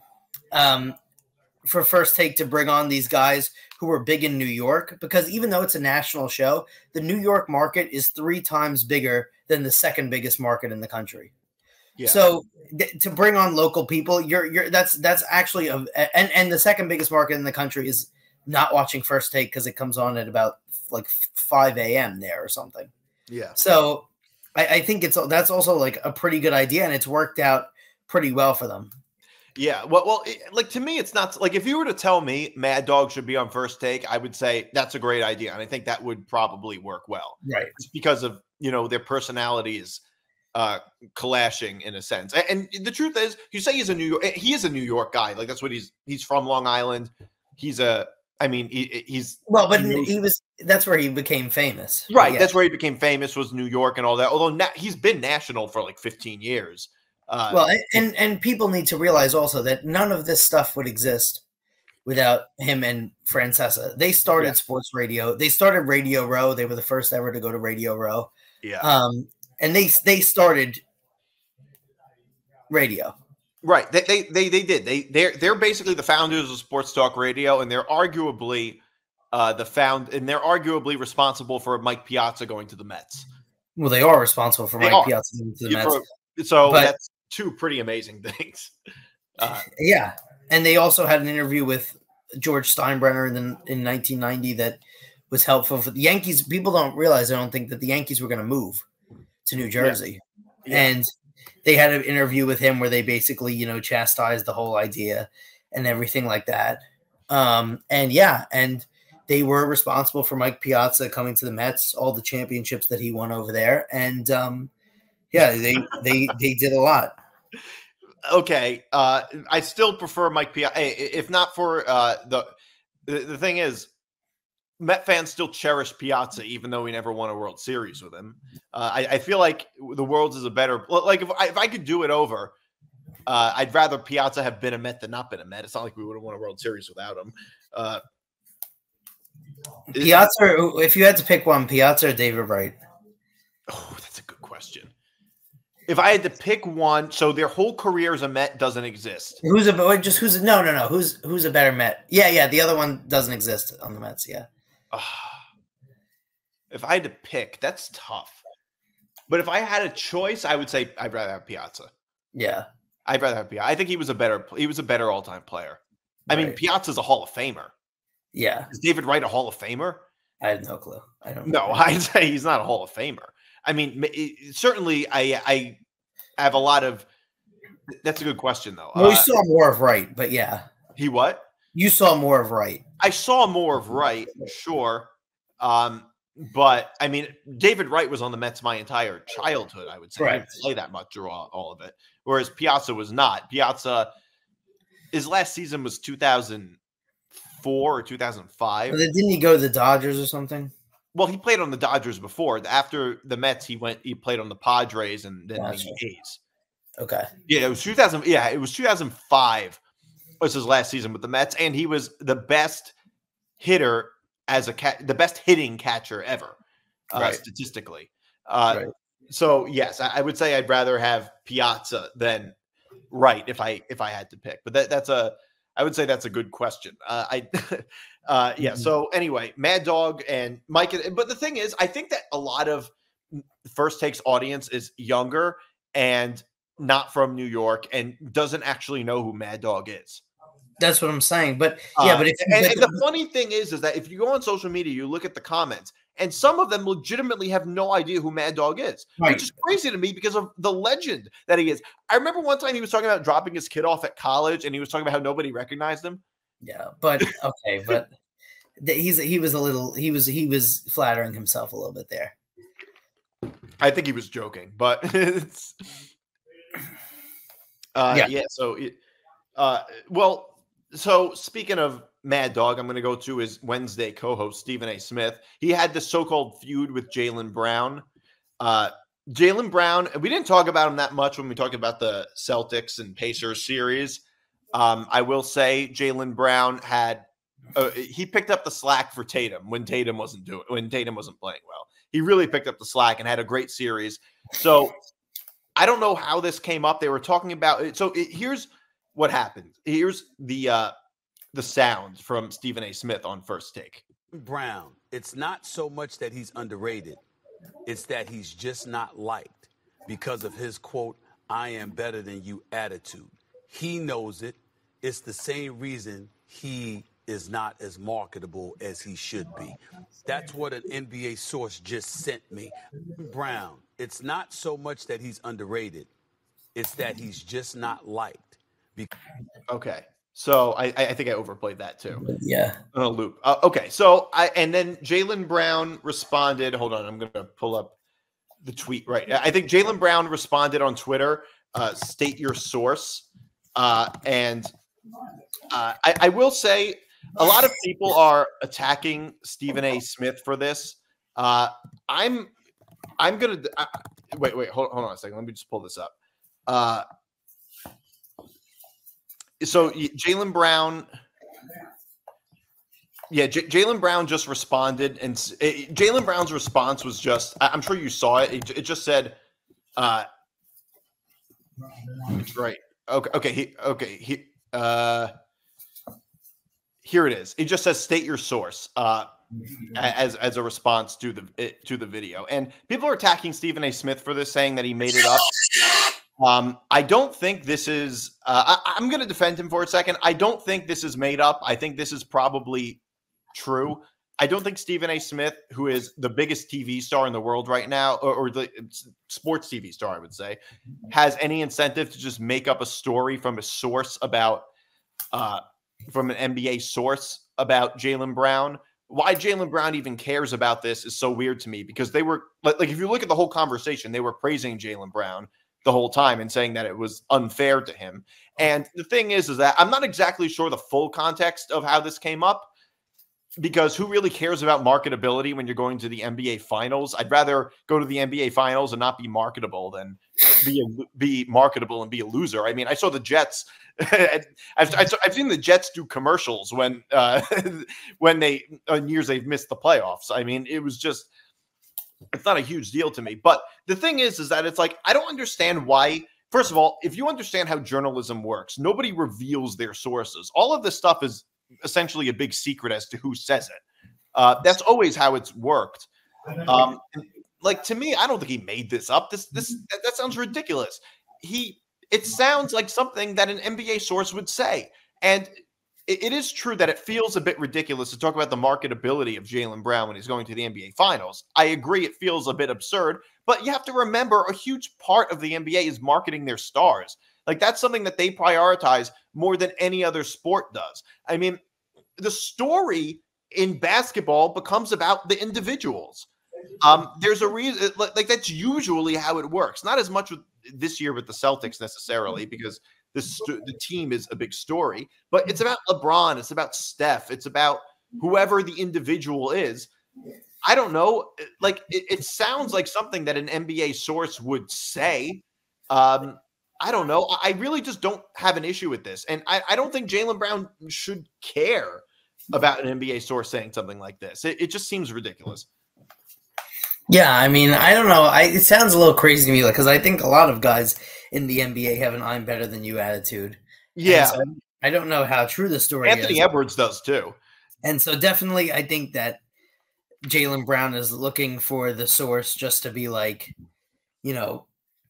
um for First Take to bring on these guys who are big in New York, because even though it's a national show, the New York market is three times bigger than the second biggest market in the country. Yeah. So th- to bring on local people, you're you're that's that's actually a and and the second biggest market in the country is not watching First Take because it comes on at about like five a.m. there or something. Yeah. So I, I think it's that's also like a pretty good idea, and it's worked out pretty well for them. Yeah. Well, well, it, like to me, it's not like if you were to tell me Mad Dog should be on First Take, I would say that's a great idea, and I think that would probably work well. Right. Just because of you know their personalities uh, clashing in a sense. And, and the truth is, you say he's a New York, he is a New York guy. Like that's what he's he's from Long Island. He's a I mean, he, he's well, but he, knows, he was that's where he became famous, right? Yeah. That's where he became famous was New York and all that. Although na- he's been national for like fifteen years. Uh, well, and and people need to realize also that none of this stuff would exist without him and Francesa. They started yeah. sports radio. They started Radio Row. They were the first ever to go to Radio Row. Yeah. Um, and they they started radio. Right. They they they, they did. They they're they're basically the founders of sports talk radio, and they're arguably uh, the found and they're arguably responsible for Mike Piazza going to the Mets. Well, they are responsible for they Mike are. Piazza going to the yeah, Mets. For, so but, that's two pretty amazing things. Uh, yeah. And they also had an interview with George Steinbrenner in, the, in nineteen ninety that was helpful for the Yankees. People don't realize, I don't think, that the Yankees were going to move to New Jersey. Yeah. Yeah. And they had an interview with him where they basically, you know, chastised the whole idea and everything like that. Um, and yeah, and they were responsible for Mike Piazza coming to the Mets, all the championships that he won over there. And um, yeah, they, they, they did a lot. Okay, uh, I still prefer Mike Piazza. If not for uh, the, the the thing is, Met fans still cherish Piazza, even though we never won a World Series with him. Uh, I, I feel like the Worlds is a better like if I, if I could do it over, uh, I'd rather Piazza have been a Met than not been a Met. It's not like we would have won a World Series without him. Uh, Piazza, if you had to pick one, Piazza or David Wright? Oh, that's a good question. If I had to pick one, so their whole career as a Met doesn't exist. Who's a just who's a, no no no who's who's a better Met? Yeah yeah the other one doesn't exist on the Mets. Yeah. Uh, if I had to pick, that's tough. But if I had a choice, I would say I'd rather have Piazza. Yeah, I'd rather have Piazza. I think he was a better he was a better all time player. I right. mean, Piazza's a Hall of Famer. Yeah. Is David Wright a Hall of Famer? I have no clue. I don't. No, I'd say he's not a Hall of Famer. I mean, it, certainly, I I have a lot of. That's a good question, though. Well, we uh, saw more of Wright, but yeah. He what? You saw more of Wright. I saw more of Wright, sure. Um, but I mean, David Wright was on the Mets my entire childhood. I would say, right. I didn't play that much or all, all of it. Whereas Piazza was not. Piazza, his last season was two thousand four or two thousand five. Well, didn't he go to the Dodgers or something? Well, he played on the Dodgers before. After the Mets, he went. He played on the Padres and then gotcha. the A's. Okay. Yeah, it was two thousand. Yeah, it was two thousand five. Was his last season with the Mets, and he was the best hitter as a cat, the best hitting catcher ever, uh, right. statistically. Uh, right. So yes, I, I would say I'd rather have Piazza than Wright if I if I had to pick. But that, that's a I would say that's a good question. Uh, I uh, yeah. Mm-hmm. So anyway, Mad Dog and Mike. But the thing is, I think that a lot of First Take's audience is younger and not from New York and doesn't actually know who Mad Dog is. That's what I'm saying. But yeah, uh, but if and, and the funny thing is, is that if you go on social media, you look at the comments, and some of them legitimately have no idea who Mad Dog is, right. which is crazy to me because of the legend that he is. I remember one time he was talking about dropping his kid off at college, and he was talking about how nobody recognized him. Yeah, but okay, but he's he was a little he was he was flattering himself a little bit there. I think he was joking, but it's uh, yeah. yeah. So, it, uh, well. So speaking of Mad Dog, I'm going to go to his Wednesday co-host, Stephen A. Smith. He had this so-called feud with Jaylen Brown. Uh, Jaylen Brown, we didn't talk about him that much when we talked about the Celtics and Pacers series. Um, I will say Jaylen Brown had uh, he picked up the slack for Tatum when Tatum wasn't doing when Tatum wasn't playing well. He really picked up the slack and had a great series. So I don't know how this came up. They were talking about it. So it, here's what happened. Here's the uh, the sound from Stephen A. Smith on First Take. Brown, it's not so much that he's underrated. It's that he's just not liked because of his, quote, I am better than you attitude. He knows it. It's the same reason he is not as marketable as he should be. That's what an N B A source just sent me. Brown, it's not so much that he's underrated. It's that he's just not liked. Okay, so I, I think I overplayed that too. Yeah, on a loop. Uh, okay, so I and then Jaylen Brown responded. Hold on, I'm going to pull up the tweet right. I think Jaylen Brown responded on Twitter. Uh, state your source, uh, and uh, I, I will say a lot of people are attacking Stephen A. Smith for this. Uh, I'm, I'm gonna I, wait, wait, hold, hold on a second. Let me just pull this up. Uh, so Jaylen Brown, yeah, J- Jaylen Brown just responded, and it, Jaylen Brown's response was just, I, I'm sure you saw it. It, it just said, uh, it's right. Okay, okay, he, okay, he, uh. Here it is. It just says state your source uh, as as a response to the to the video. And people are attacking Stephen A. Smith for this, saying that he made it up. Um, I don't think this is uh, – I'm going to defend him for a second. I don't think this is made up. I think this is probably true. I don't think Stephen A. Smith, who is the biggest T V star in the world right now, or, or the sports T V star, I would say, has any incentive to just make up a story from a source about uh, – from an N B A source about Jaylen Brown. Why Jaylen Brown even cares about this is so weird to me, because they were like, like if you look at the whole conversation, they were praising Jaylen Brown the whole time and saying that it was unfair to him. And the thing is, is that I'm not exactly sure the full context of how this came up, because who really cares about marketability when you're going to the N B A finals? I'd rather go to the N B A finals and not be marketable than be a, be marketable and be a loser. I mean, I saw the Jets. I've, I've, I've seen the Jets do commercials when uh, when they on years they've missed the playoffs. I mean, it was just, it's not a huge deal to me. But the thing is, is that it's like, I don't understand why. First of all, if you understand how journalism works, nobody reveals their sources. All of this stuff is essentially a big secret as to who says it. Uh, that's always how it's worked. Um, like, to me, I don't think he made this up. This this that, that sounds ridiculous. He it sounds like something that an N B A source would say, and it, it is true that it feels a bit ridiculous to talk about the marketability of Jaylen Brown when he's going to the N B A Finals. I agree, it feels a bit absurd, but you have to remember a huge part of the N B A is marketing their stars. Like, that's something that they prioritize more than any other sport does. I mean, the story in basketball becomes about the individuals. Um, there's a reason, like, that's usually how it works. Not as much with this year with the Celtics necessarily, because this the team is a big story, but it's about LeBron. It's about Steph. It's about whoever the individual is. I don't know. Like, it, it sounds like something that an N B A source would say. Um, I don't know. I really just don't have an issue with this. And I, I don't think Jaylen Brown should care about an N B A source saying something like this. It, it just seems ridiculous. Yeah, I mean, I don't know. I, it sounds a little crazy to me, like, because I think a lot of guys in the N B A have an "I'm better than you" attitude. Yeah, so I don't know how true the story Anthony is. Anthony Edwards does too. And so definitely, I think that Jaylen Brown is looking for the source just to be like, you know,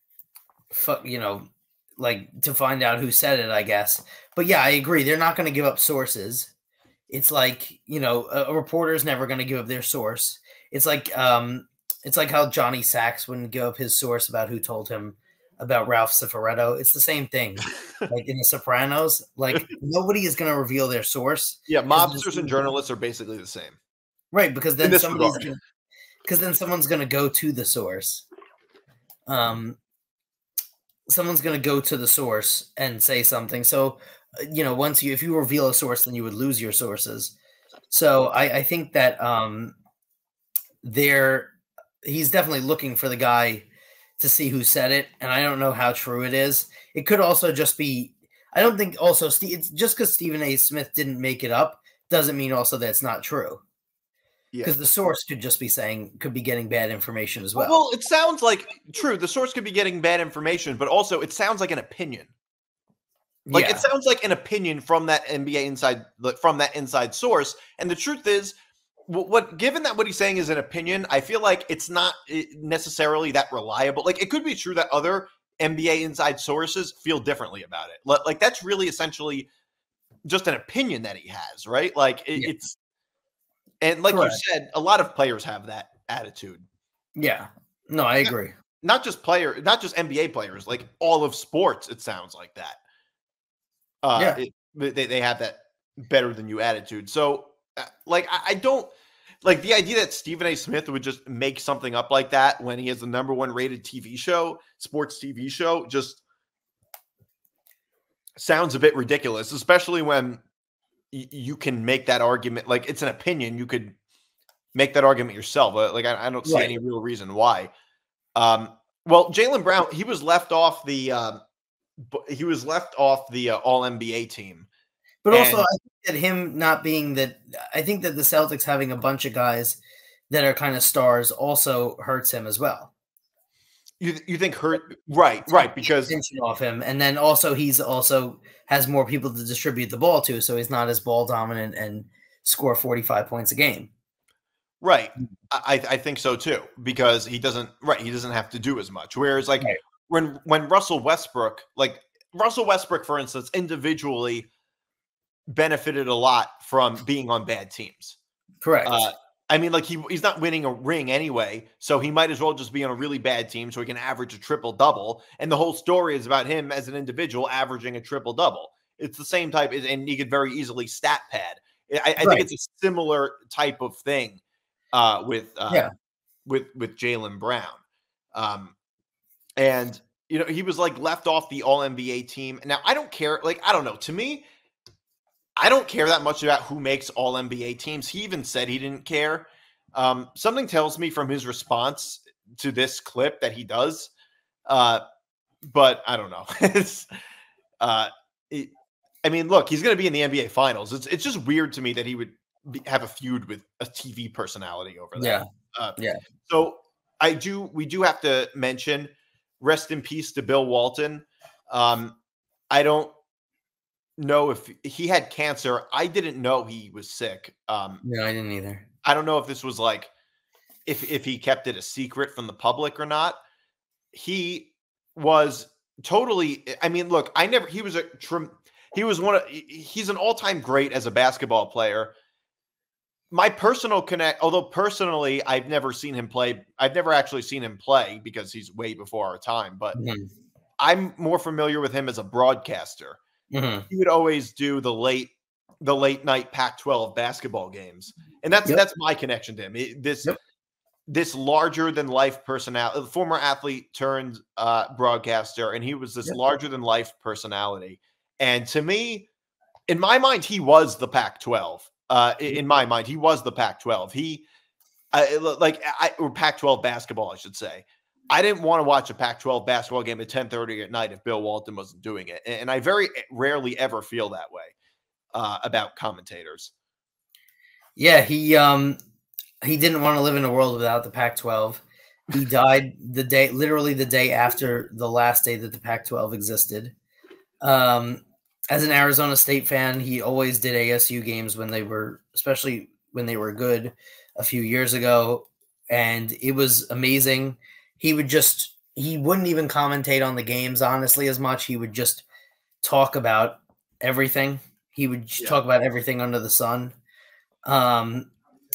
fuck, you know, like to find out who said it, I guess. But yeah, I agree. They're not going to give up sources. It's like, you know, a, a reporter is never going to give up their source. It's like, um, it's like how Johnny Sacks wouldn't give up his source about who told him about Ralph Cifaretto. It's the same thing. Like in The Sopranos, like nobody is going to reveal their source. Yeah, mobsters and journalists are basically the same. Right, because then somebody's gonna, because then someone's going to go to the source. Um, someone's going to go to the source and say something. So, you know, once you, if you reveal a source, then you would lose your sources. So I, I think that um, they're, he's definitely looking for the guy to see who said it. And I don't know how true it is. It could also just be, I don't think also, it's just because Stephen A. Smith didn't make it up doesn't mean also that it's not true. Because yeah. the source could just be saying, could be getting bad information as well. Well, it sounds like, true, the source could be getting bad information, but also it sounds like an opinion. Like, yeah. it sounds like an opinion from that N B A inside, from that inside source. And the truth is, what, what given that what he's saying is an opinion, I feel like it's not necessarily that reliable. Like, it could be true that other N B A inside sources feel differently about it. Like, that's really essentially just an opinion that he has, right? Like, it, yeah. it's, and like Correct. you said, a lot of players have that attitude. Yeah. No, I agree. Not, not just player, not just N B A players, like all of sports, it sounds like that. Uh, yeah. It, they, they have that better than you attitude. So, uh, like, I, I don't, like, the idea that Stephen A. Smith would just make something up like that when he has the number one rated T V show, sports T V show, just sounds a bit ridiculous, especially when y- you can make that argument. Like, it's an opinion. You could make that argument yourself. Uh, Like, I, I don't see Right. any real reason why. Um, well, Jaylen Brown, he was left off the um, bu- he was left off the uh, All N B A team. But also, And- I think that him not being that, I think that the Celtics having a bunch of guys that are kind of stars also hurts him as well. You you think hurt right right because Attention off him, and then also he's also has more people to distribute the ball to, so he's not as ball dominant and score forty-five points a game. right I I think so too because he doesn't right he doesn't have to do as much. Whereas like Right. when when Russell Westbrook like Russell Westbrook for instance individually benefited a lot from being on bad teams. Correct. Uh, I mean, like he he's not winning a ring anyway, so he might as well just be on a really bad team so he can average a triple double. And the whole story is about him as an individual averaging a triple double. It's the same type, and he could very easily stat pad. I, I Right. think it's a similar type of thing uh, with uh, Yeah. with with Jaylen Brown, um, and you know he was like left off the All N B A team. Now I don't care. Like I don't know. To me, I don't care that much about who makes All N B A teams. He even said he didn't care. Um, something tells me from his response to this clip that he does. Uh, but I don't know. it's, uh, it, I mean, look, he's going to be in the N B A Finals. It's it's just weird to me that he would be, have a feud with a T V personality over there. Yeah. Uh, Yeah. So I do. We do have to mention rest in peace to Bill Walton. Um, I don't know if he had cancer. I didn't know he was sick. Um, No, I didn't either. I don't know if this was like if if he kept it a secret from the public or not. He was totally. I mean, look, I never. He was a. Trim, he was one of. He's an all-time great as a basketball player. My personal connect, although personally I've never seen him play. I've never actually seen him play because he's way before our time. But Mhm. I'm more familiar with him as a broadcaster. Mhm. He would always do the late the late night Pac twelve basketball games. And that's Yep. that's my connection to him. It- this Yep. this larger than life personality, former athlete turned uh broadcaster, and he was this Yep. larger than life personality. And to me, in my mind, he was the Pac twelve. Uh i- in my mind, he was the Pac twelve. He I, like I or Pac twelve basketball, I should say. I didn't want to watch a Pac twelve basketball game at ten thirty at night if Bill Walton wasn't doing it. And I very rarely ever feel that way uh, about commentators. Yeah, he um he didn't want to live in a world without the Pac twelve. He died the day, literally the day after the last day that the Pac twelve existed. Um, as an Arizona State fan, he always did A S U games when they were, especially when they were good a few years ago, and it was amazing. He would just, he wouldn't even commentate on the games, honestly, as much. He would just talk about everything. He would just Yeah. talk about everything under the sun. Um,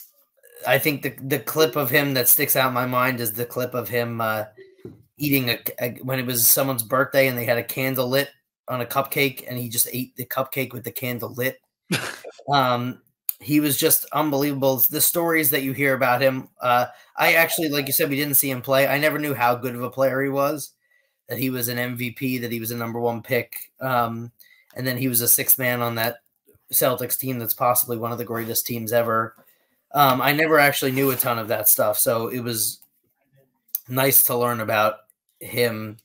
I think the the clip of him that sticks out in my mind is the clip of him uh, eating a, a when it was someone's birthday and they had a candle lit on a cupcake, and he just ate the cupcake with the candle lit. um, he was just unbelievable. The stories that you hear about him, uh, I actually, like you said, we didn't see him play. I never knew how good of a player he was. That he was an M V P, that he was a number one pick, um, and then he was a sixth man on that Celtics team that's possibly one of the greatest teams ever. Um, I never actually knew a ton of that stuff, so it was nice to learn about him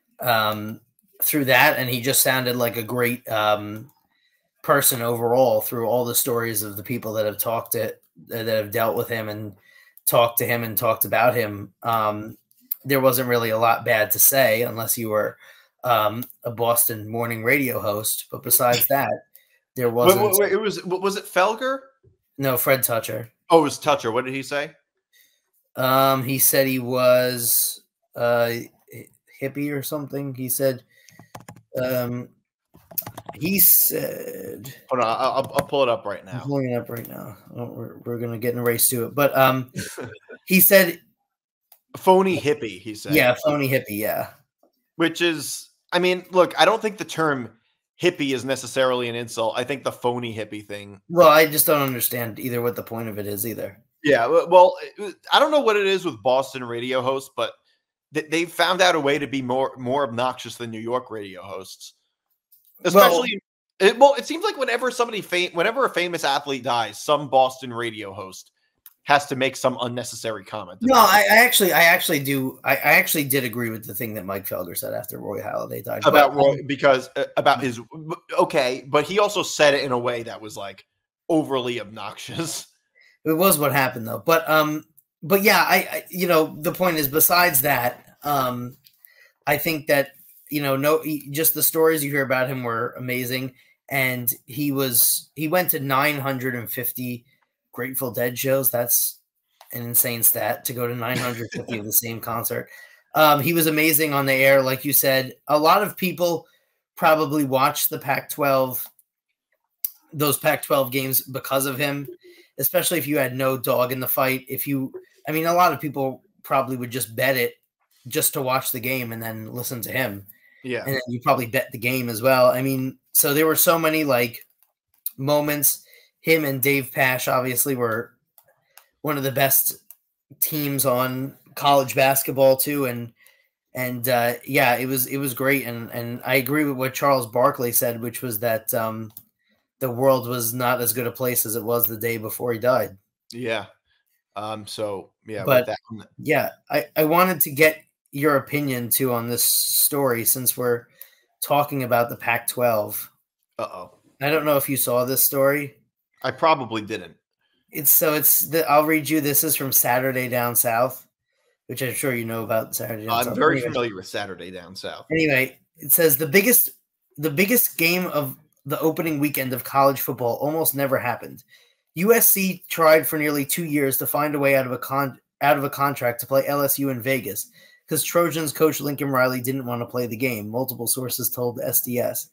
um, through that, and he just sounded like a great um, person overall through all the stories of the people that have talked to that have dealt with him and talked to him and talked about him. Um, there wasn't really a lot bad to say unless you were um, a Boston morning radio host, but besides that, there Wait, wasn't. wait, wait, it was was it Felger? No, Fred Toucher. Oh, it was Toucher. What did he say? Um, he said he was uh hippie or something. He said, um, he said, Hold on, I'll, I'll pull it up right I'm now. pulling it up right now. Oh, we're we're gonna get in a race to it, but um, he said, Phony hippie, he said. yeah, phony hippie, yeah, Which is, I mean, look, I don't think the term hippie is necessarily an insult. I think the phony hippie thing. Well, I just don't understand either what the point of it is either. Yeah, well, I don't know what it is with Boston radio hosts, but they've found out a way to be more more obnoxious than New York radio hosts, especially It, well, it seems like whenever somebody, fam- whenever a famous athlete dies, some Boston radio host has to make some unnecessary comment. No, I, I actually, I actually do. I, I actually did agree with the thing that Mike Felder said after Roy Halladay died about but, Roy um, because uh, about his okay, but he also said it in a way that was like overly obnoxious. It was what happened though. But um, but yeah, I, I you know the point is besides that, um, I think that you know no, he, just the stories you hear about him were amazing. And he was he went to nine hundred fifty Grateful Dead shows. That's an insane stat to go to nine hundred fifty of the same concert. Um, he was amazing on the air, like you said. A lot of people probably watched the Pac twelve, those Pac twelve games because of him, especially if you had no dog in the fight. If you, I mean, a lot of people probably would just bet it just to watch the game and then listen to him. Yeah. And then you probably bet the game as well. I mean, so there were so many like moments. Him and Dave Pasch obviously were one of the best teams on college basketball too. And, and uh, yeah, it was, it was great. And, and I agree with what Charles Barkley said, which was that um, the world was not as good a place as it was the day before he died. Yeah. Um, so yeah, but with that. yeah, I, I wanted to get your opinion too on this story since we're talking about the Pac twelve. Uh-oh. I don't know if you saw this story. I probably didn't. It's so it's the I'll read you. This is from Saturday Down South, which I'm sure you know about Saturday Down I'm South. very Anyway, familiar with Saturday Down South. Anyway, it says the biggest the biggest game of the opening weekend of college football almost never happened. U S C tried for nearly two years to find a way out of a con out of a contract to play L S U in Vegas, because Trojans coach Lincoln Riley didn't want to play the game, multiple sources told S D S.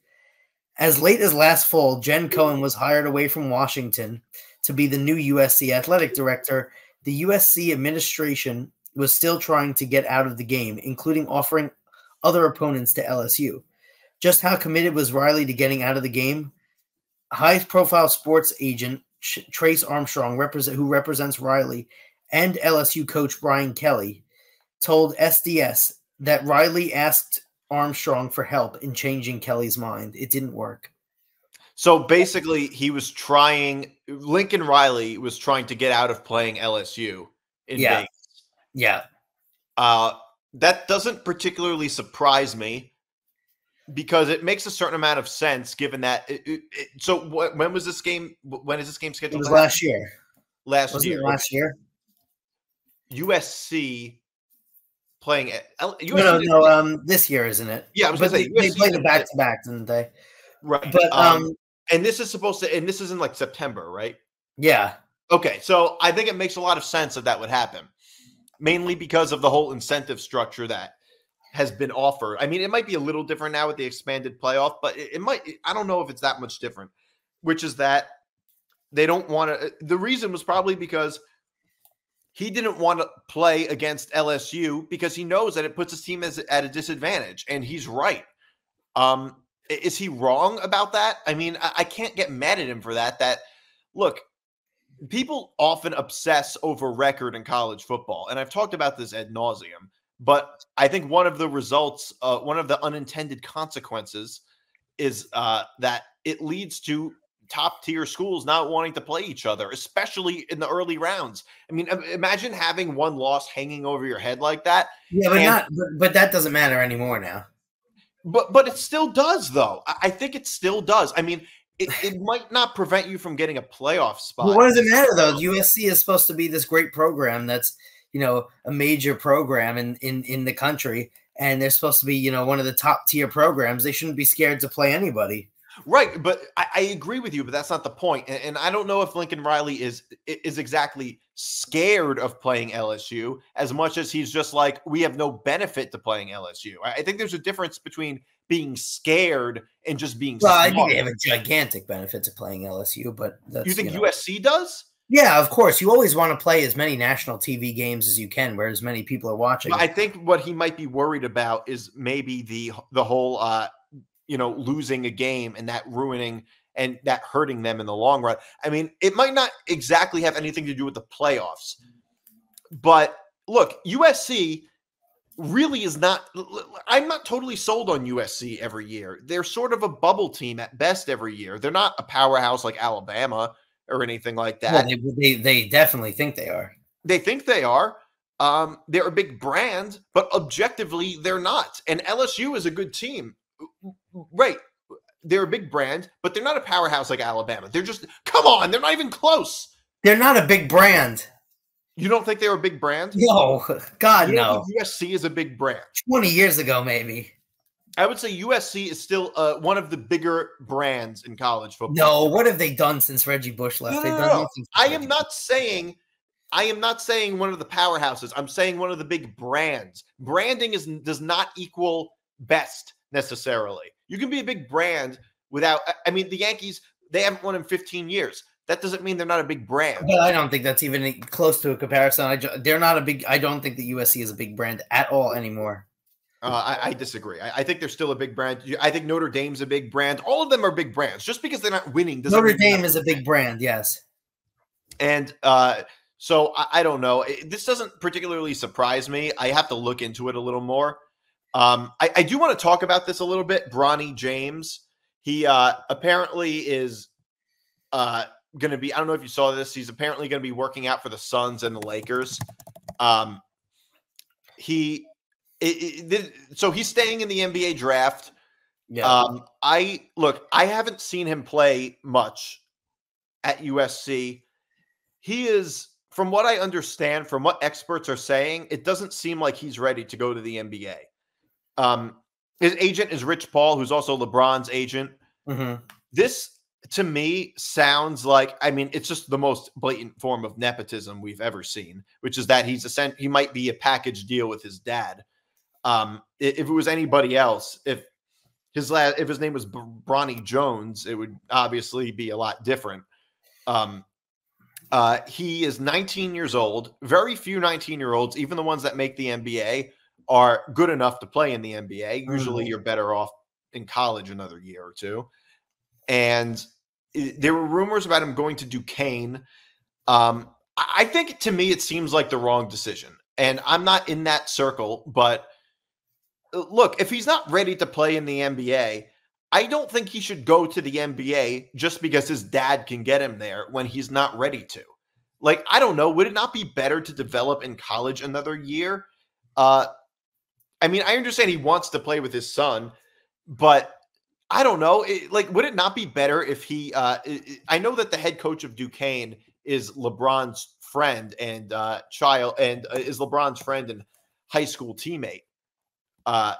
As late as last fall, Jen Cohen was hired away from Washington to be the new U S C athletic director. The U S C administration was still trying to get out of the game, including offering other opponents to L S U. Just how committed was Riley to getting out of the game? High-profile sports agent Trace Armstrong, represent, who represents Riley, and L S U coach Brian Kelly, told S D S that Riley asked Armstrong for help in changing Kelly's mind. It didn't work. So basically, he was trying, Lincoln Riley was trying to get out of playing L S U in Yeah. Vegas. Yeah. Uh, that doesn't particularly surprise me because it makes a certain amount of sense given that. It, it, it, so wh- when was this game? When is this game scheduled? It was to last happen? year. Last Wasn't year. it last year? U S C playing at L- No, no, no. Um, this year, isn't it? Yeah, I was but gonna they, say, they U S C played it did back it. to back, didn't they? Right. But um, um, and this is supposed to, and this is in like September, right? yeah, Okay, so I think it makes a lot of sense that that would happen, mainly because of the whole incentive structure that has been offered. I mean, it might be a little different now with the expanded playoff, but it, it might, I don't know if it's that much different, which is that they don't want to, the reason was probably because he didn't want to play against L S U because he knows that it puts his team as, at a disadvantage, and he's right. Um, is he wrong about that? I mean, I, I can't get mad at him for that. That, look, people often obsess over record in college football, and I've talked about this ad nauseum, but I think one of the results, uh, one of the unintended consequences is uh, that it leads to top tier schools not wanting to play each other, especially in the early rounds. I mean, imagine having one loss hanging over your head like that. yeah, but And- not. But, but that doesn't matter anymore now. But but it still does, though. I, I think it still does. I mean, it, it might not prevent you from getting a playoff spot. Well, what does it matter though? U S C is supposed to be this great program that's, you know, a major program in in in the country, and they're supposed to be, you know, one of the top tier programs. They shouldn't be scared to play anybody. Right, but I, I agree with you, but that's not the point. And, and I don't know if Lincoln Riley is is exactly scared of playing L S U as much as he's just like, we have no benefit to playing L S U. I, I think there's a difference between being scared and just being Well, I smart. think they have a gigantic benefit to playing L S U, but that's, You think know. U S C does? Yeah, of course. You always want to play as many national T V games as you can, where as many people are watching. I think what he might be worried about is maybe the the whole uh, you know, losing a game and that ruining and that hurting them in the long run. I mean, it might not exactly have anything to do with the playoffs, but look, U S C, really is not. I'm not totally sold on U S C every year. They're sort of a bubble team at best every year. They're not a powerhouse like Alabama or anything like that. Well, they, they they definitely think they are. They think they are. Um, they're a big brand, but objectively, they're not. And L S U is a good team, right? They're a big brand, but they're not a powerhouse like Alabama. They're just, come on, they're not even close. They're not a big brand. You don't think they were a big brand? No, God, you don't no. think U S C is a big brand? twenty years ago, maybe. I would say U S C is still uh, one of the bigger brands in college football. No, what have they done since Reggie Bush left? No, They've no, done no, no. nothing. I am not saying, I am not saying one of the powerhouses. I'm saying one of the big brands. Branding is does not equal best necessarily. You can be a big brand without. I mean, the Yankees, they haven't won in fifteen years. That doesn't mean they're not a big brand. But I don't think that's even close to a comparison. I, they're not a big. I don't think that U S C is a big brand at all anymore. Uh, I, I disagree. I, I think they're still a big brand. I think Notre Dame's a big brand. All of them are big brands. Just because they're not winning doesn't Notre mean Dame is a big brand, yes. And uh, so I, I don't know. It, this doesn't particularly surprise me. I have to look into it a little more. Um, I, I do want to talk about this a little bit. Bronny James, he uh, apparently is uh, going to be. I don't know if you saw this. He's apparently going to be working out for the Suns and the Lakers. Um, he. It, it, so he's staying in the N B A draft. Yeah. Um, I look, I haven't seen him play much at U S C. He is, from what I understand, from what experts are saying, it doesn't seem like he's ready to go to the N B A. Um, his agent is Rich Paul, who's also LeBron's agent. Mm-hmm. This, to me, sounds like, I mean, it's just the most blatant form of nepotism we've ever seen, which is that he's a, he might be a package deal with his dad. Um, if it was anybody else, if his last, if his name was Bronny Jones, it would obviously be a lot different. Um, uh, he is nineteen years old. Very few nineteen year olds, even the ones that make the N B A, are good enough to play in the N B A. Usually Mm-hmm. you're better off in college another year or two. And it, there were rumors about him going to Duquesne. Um, I think to me, it seems like the wrong decision. And I'm not in that circle, but look, if he's not ready to play in the N B A, I don't think he should go to the N B A just because his dad can get him there when he's not ready to. Like, I don't know. Would it not be better to develop in college another year? Uh, I mean, I understand he wants to play with his son, but I don't know. It, like, would it not be better if he uh, – I know that the head coach of Duquesne is LeBron's friend and uh, child and uh, is LeBron's friend and high school teammate. Uh,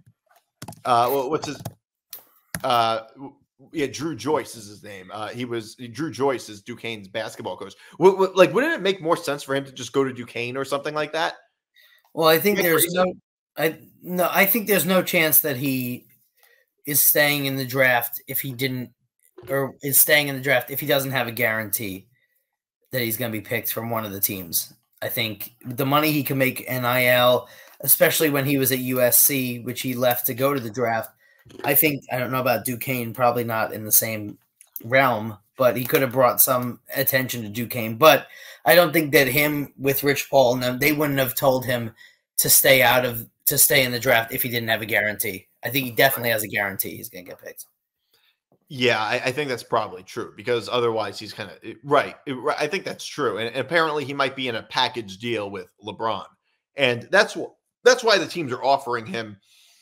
uh, what's his, uh, yeah, Drew Joyce is his name. Uh, he was Drew Joyce is Duquesne's basketball coach. What, what, like, wouldn't it make more sense for him to just go to Duquesne or something like that? Well, I think Yeah, there's crazy. no, I no, I think there's no chance that he is staying in the draft if he didn't, or is staying in the draft if he doesn't have a guarantee that he's going to be picked from one of the teams. I think the money he can make N I L, especially when he was at U S C, which he left to go to the draft. I think, I don't know about Duquesne, probably not in the same realm, but he could have brought some attention to Duquesne. But I don't think that him with Rich Paul and them, they wouldn't have told him to stay out of, to stay in the draft if he didn't have a guarantee. I think he definitely has a guarantee he's going to get picked. Yeah, I, I think that's probably true because otherwise he's kind of right. It, I think that's true. And, and apparently he might be in a package deal with LeBron. And that's what, that's why the teams are offering him.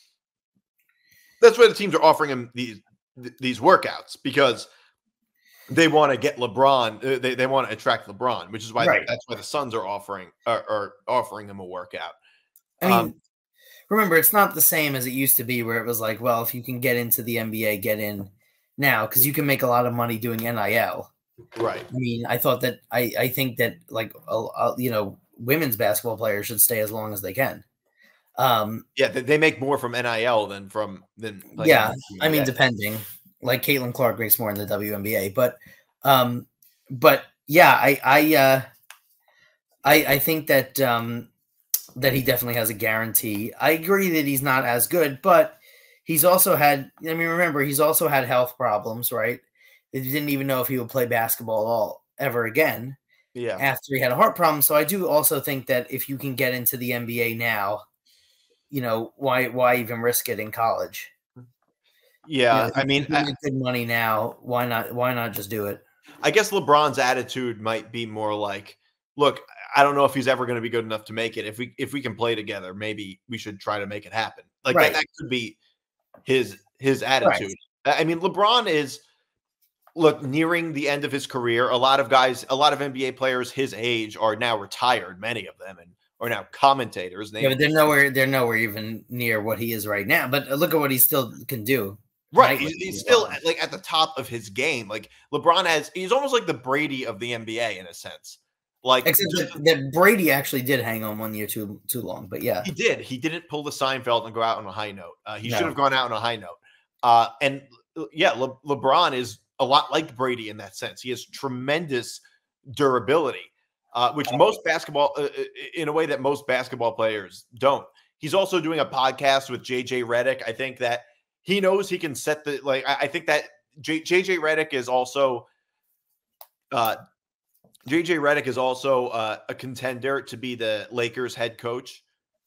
That's why the teams are offering him these these workouts because they want to get LeBron. They, they want to attract LeBron, which is why Right. they, that's why the Suns are offering are, are offering him a workout. I mean, Um, remember, it's not the same as it used to be where it was like, well, if you can get into the N B A, get in now because you can make a lot of money doing N I L. Right. I mean, I thought that I, I think that like, uh, uh, you know, women's basketball players should stay as long as they can. Um, Yeah, they, they make more from N I L than from than. playing yeah, in the I mean, N B A. depending. Like Caitlin Clark makes more in the W N B A, but, um, but yeah, I, I, uh, I, I think that um, that he definitely has a guarantee. I agree that he's not as good, but he's also had. I mean, remember, he's also had health problems, right? He didn't even know if he would play basketball at all ever again Yeah. after he had a heart problem. So I do also think that if you can get into the N B A now, you know, why why even risk it in college? Yeah, you know, I mean, I, good money now. Why not? Why not just do it? I guess LeBron's attitude might be more like, look, I don't know if he's ever going to be good enough to make it. If we if we can play together, maybe we should try to make it happen. Like Right. that, that could be his his attitude. Right. I mean, LeBron is look nearing the end of his career. A lot of guys, a lot of N B A players his age are now retired. Many of them, and are now commentators. Yeah, but they're nowhere. They're nowhere even near what he is right now. But look at what he still can do. Right, he's, he's still at, like at the top of his game. Like LeBron has, he's almost like the Brady of the N B A in a sense. Like except just, that, that Brady actually did hang on one year too too long, but yeah, he did. He didn't pull the Seinfeld and go out on a high note. Uh, he No. should have gone out on a high note. Uh, and yeah, Le- LeBron is a lot like Brady in that sense. He has tremendous durability, uh, which most basketball, uh, in a way that most basketball players don't. He's also doing a podcast with J J Redick. I think that. He knows he can set the like. I, I think that J, JJ Redick is also uh, J J Redick is also uh, a contender to be the Lakers head coach,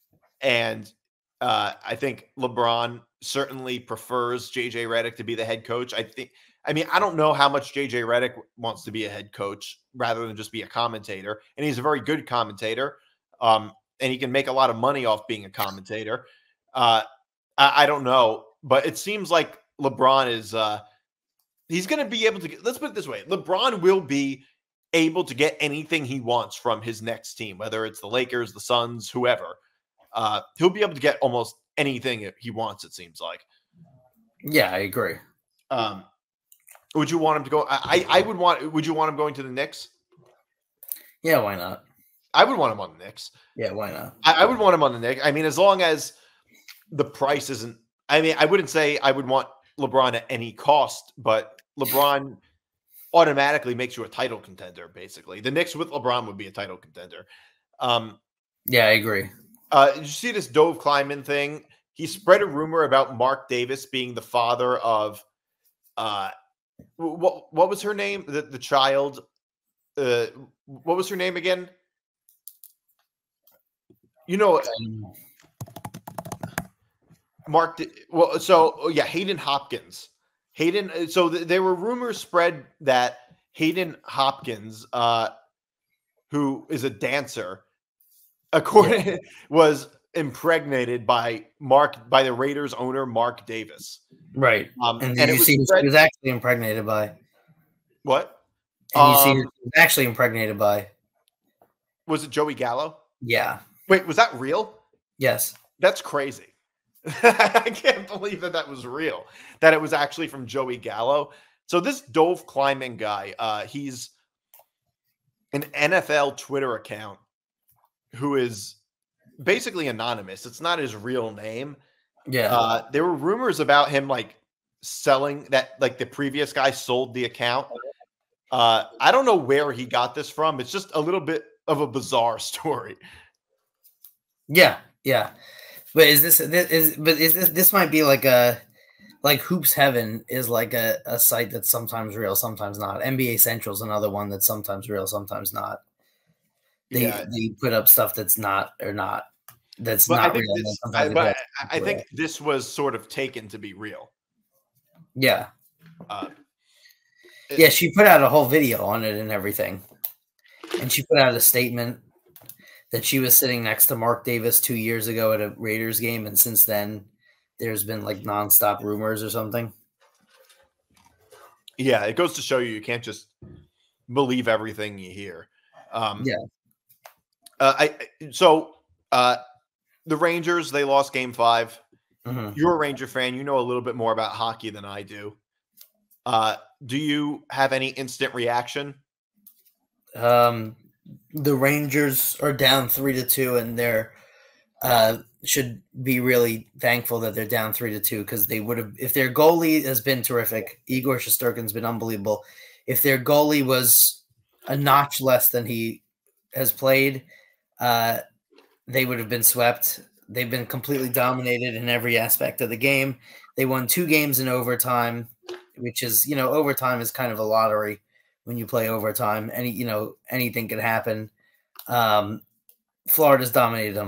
and uh, I think LeBron certainly prefers J J Redick to be the head coach. I think. I mean, I don't know how much J J Redick wants to be a head coach rather than just be a commentator, and he's a very good commentator, um, and he can make a lot of money off being a commentator. Uh, I, I don't know. But it seems like LeBron is uh, he's going to be able to get, let's put it this way. LeBron will be able to get anything he wants from his next team, whether it's the Lakers, the Suns, whoever. Uh, he'll be able to get almost anything he wants, it seems like. Yeah, I agree. Um, would you want him to go? I, I would want, would you want him going to the Knicks? Yeah, why not? I would want him on the Knicks. Yeah, why not? I, I would want him on the Knicks. I mean, as long as the price isn't, I mean, I wouldn't say I would want LeBron at any cost, but LeBron automatically makes you a title contender, basically. The Knicks with LeBron would be a title contender. Um, yeah, I agree. Uh, did you see this Dove Kleiman thing? He spread a rumor about Mark Davis being the father of uh, what what was her name? The, the child. Uh, what was her name again? You know, Um, Mark. Well, so oh, yeah, Hayden Hopkins. Hayden. So th- there were rumors spread that Hayden Hopkins, uh, who is a dancer, according yeah. was impregnated by Mark by the Raiders owner Mark Davis. Right. Um, and, and you it was see spread- he was actually impregnated by. What? And you um, see he was actually impregnated by. Was it Joey Gallo? Yeah. Wait, was that real? Yes. That's crazy. I can't believe that that was real. That it was actually from Joey Gallo. So this Dove Kleiman guy, uh, he's an N F L Twitter account who is basically anonymous. It's not his real name. Yeah. Uh, there were rumors about him like selling that, like the previous guy sold the account. Uh, I don't know where he got this from. It's just a little bit of a bizarre story. Yeah, yeah. But is this, this is but is this this might be like a like Hoops Heaven is like a, a site that's sometimes real, sometimes not. N B A Central is another one that's sometimes real, sometimes not. They Yeah. they put up stuff that's not or not that's But not I think real. this, and I, sometimes but it I, I think this was sort of taken to be real. yeah. Uh, Yeah, she put out a whole video on it and everything. And she put out a statement that she was sitting next to Mark Davis two years ago at a Raiders game, and since then there's been like nonstop rumors or something. Yeah, it goes to show you you can't just believe everything you hear. Um, Yeah. Uh, I so uh, the Rangers, they lost Game Five. Mhm. You're a Ranger fan. You know a little bit more about hockey than I do. Uh, do you have any instant reaction? Um, the Rangers are down three to two, and they're uh, should be really thankful that they're down three to two because they would have if their goalie has been terrific. Igor Shesterkin's been unbelievable. If their goalie was a notch less than he has played, uh, they would have been swept. They've been completely dominated in every aspect of the game. They won two games in overtime, which is, you know, overtime is kind of a lottery when you play overtime. Any, you know, anything can happen. Um, Florida's dominated them.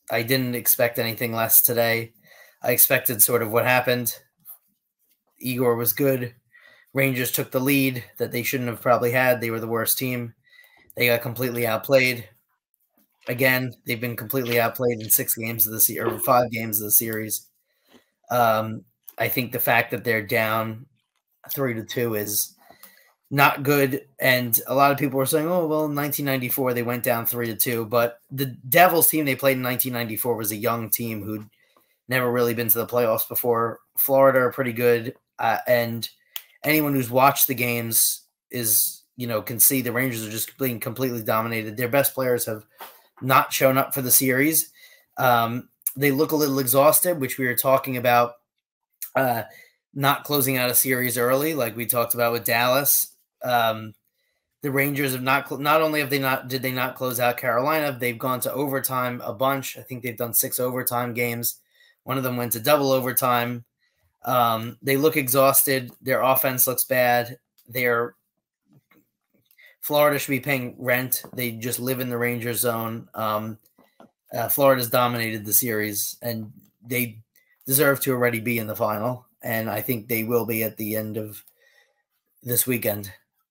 I didn't expect anything less today. I expected sort of what happened. Igor was good. Rangers took the lead that they shouldn't have probably had. They were the worst team. They got completely outplayed. Again, they've been completely outplayed in six games of the series, or five games of the series. Um, I think the fact that they're down three to two is not good. And a lot of people were saying, "Oh, well, in nineteen ninety-four they went down three to two." But the Devils team they played in nineteen ninety-four was a young team who'd never really been to the playoffs before. Florida are pretty good, uh, and anyone who's watched the games is, you know, can see the Rangers are just being completely dominated. Their best players have not shown up for the series. Um, they look a little exhausted, which we were talking about, uh, not closing out a series early, like we talked about with Dallas. Um, the Rangers have not, not only have they not, did they not close out Carolina, they've gone to overtime a bunch. I think they've done six overtime games. One of them went to double overtime. Um, they look exhausted. Their offense looks bad. They're Florida should be paying rent. They just live in the Rangers zone. Um, uh, Florida's dominated the series, and they deserve to already be in the final. And I think they will be at the end of this weekend.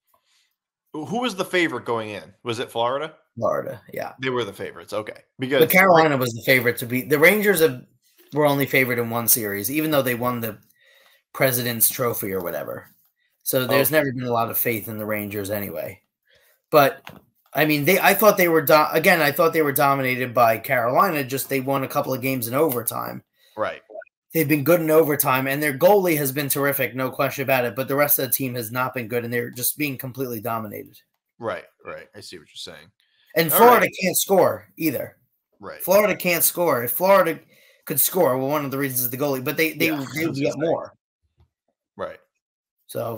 Who was the favorite going in? Was it Florida? Florida, yeah. They were the favorites. Okay, because but Carolina was the favorite to be. The Rangers have, were only favored in one series, even though they won the President's Trophy or whatever. So there's okay. never been a lot of faith in the Rangers anyway. But I mean, they. I thought they were do- again. I thought they were dominated by Carolina. Just they won a couple of games in overtime. Right. They've been good in overtime, and their goalie has been terrific, no question about it. But the rest of the team has not been good, and they're just being completely dominated. Right. Right. I see what you're saying. And All Florida right. can't score either. Right. Florida can't score. If Florida could score, well, one of the reasons is the goalie, but they they, Yeah, they would get more. Right. So,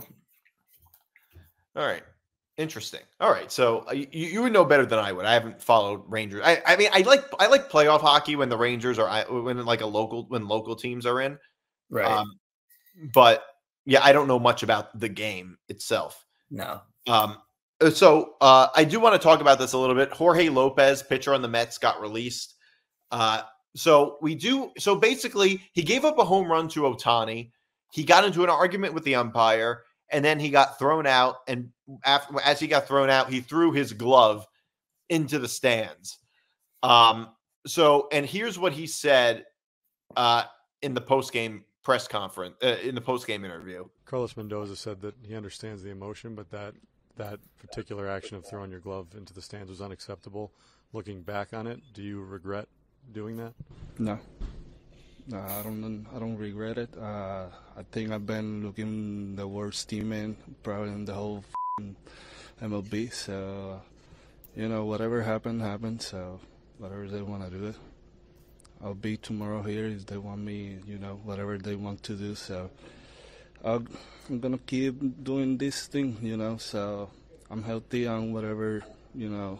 all right. Interesting. All right. So uh, you, you would know better than I would. I haven't followed Rangers. I, I mean, I like I like playoff hockey when the Rangers are when like a local when local teams are in. right. Um, but yeah, I don't know much about the game itself. No. Um, so uh, I do want to talk about this a little bit. Jorge Lopez, pitcher on the Mets, got released. Uh, so we do. So basically, he gave up a home run to Ohtani. He got into an argument with the umpire, and then he got thrown out. And after, as he got thrown out, he threw his glove into the stands. Um, so, and here's what he said uh, in the post-game press conference, uh, in the post-game interview. Carlos Mendoza said that he understands the emotion, but that that particular action of throwing your glove into the stands was unacceptable. Looking back on it, do you regret doing that? No. No, I don't. I don't regret it. Uh, I think I've been looking the worst team in probably in the whole M L B. So, you know, whatever happened, happened. So, whatever they want to do, I'll be tomorrow here if they want me. You know, whatever they want to do. So, I'll, I'm gonna keep doing this thing. You know, so I'm healthy on whatever. You know,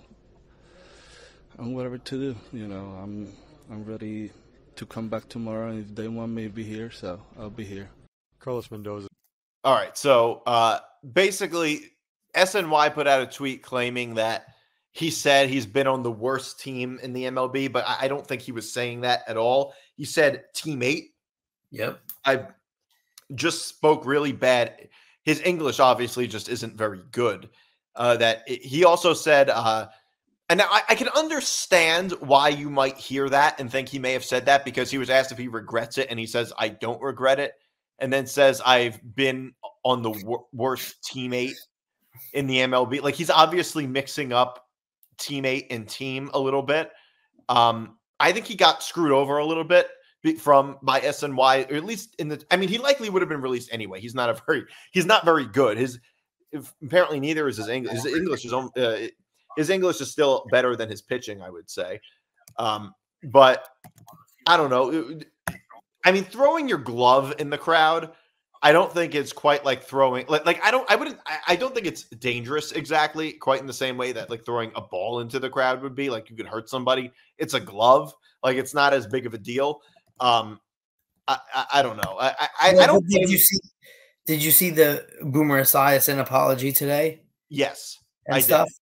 on whatever to do. You know, I'm. I'm ready to come back tomorrow, and if they want me to be here, so I'll be here. Carlos Mendoza. All right, so uh, basically, S N Y put out a tweet claiming that he said he's been on the worst team in the M L B, but I, I don't think he was saying that at all. He said teammate. Yep. I just spoke really bad. His English obviously just isn't very good. Uh, that it, he also said, uh, and I, I can understand why you might hear that and think he may have said that, because he was asked if he regrets it, and he says, I don't regret it, and then says, I've been on the wor- worst teammate in the M L B. Like, he's obviously mixing up teammate and team a little bit. Um, I think he got screwed over a little bit from by S N Y, or at least in the, I mean, he likely would have been released anyway. He's not a very, he's not very good. His, if, apparently neither is his English. His English is, uh, his English is still better than his pitching, I would say. Um, but I don't know. I mean, throwing your glove in the crowd, I don't think it's quite like throwing, like, like I don't, I wouldn't, I, I don't think it's dangerous exactly quite in the same way that like throwing a ball into the crowd would be. Like, you could hurt somebody. It's a glove. Like, it's not as big of a deal. Um, I, I, I don't know. I, I, well, I don't. Did you see? Did you see the Boomer Esiason apology today? Yes, and I stuff. did.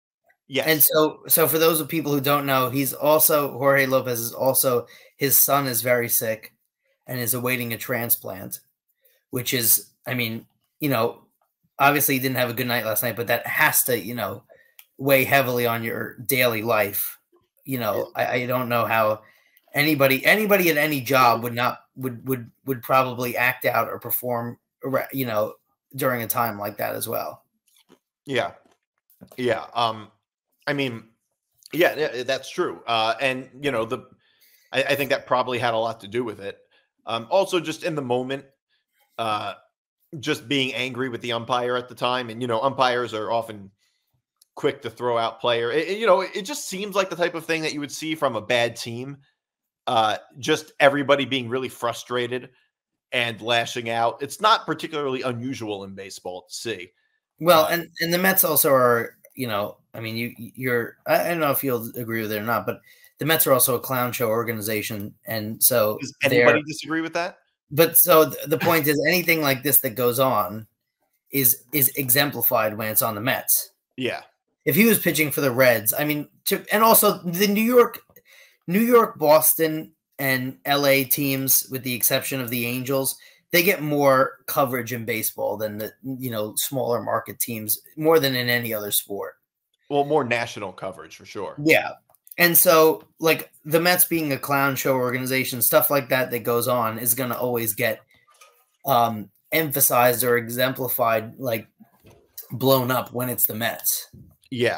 Yes. And so, so for those of people who don't know, he's also Jorge Lopez is also his son is very sick and is awaiting a transplant, which is, I mean, you know, obviously he didn't have a good night last night, but that has to, you know, weigh heavily on your daily life. You know, I, I don't know how anybody anybody at any job would not would would would probably act out or perform, you know, during a time like that as well. Yeah. Yeah. Um, I mean, yeah, yeah, that's true. Uh, and you know, the I, I think that probably had a lot to do with it. Um, also, just in the moment, uh, just being angry with the umpire at the time, and you know, umpires are often quick to throw out player. It, it, you know, it just seems like the type of thing that you would see from a bad team. Uh, just everybody being really frustrated and lashing out. It's not particularly unusual in baseball to see. Well, and and the Mets also are, you know, I mean, you you're I don't know if you'll agree with it or not, but the Mets are also a clown show organization, and so does anybody disagree with that? But so th- the point is, anything like this that goes on is is exemplified when it's on the Mets. Yeah. If he was pitching for the Reds, I mean, to, and also the New York, New York, Boston, and L A teams, with the exception of the Angels, they get more coverage in baseball than the, you know, smaller market teams, more than in any other sport. Well, more national coverage for sure. Yeah. And so, like, the Mets being a clown show organization, stuff like that that goes on is going to always get um, emphasized or exemplified, like, blown up when it's the Mets. Yeah.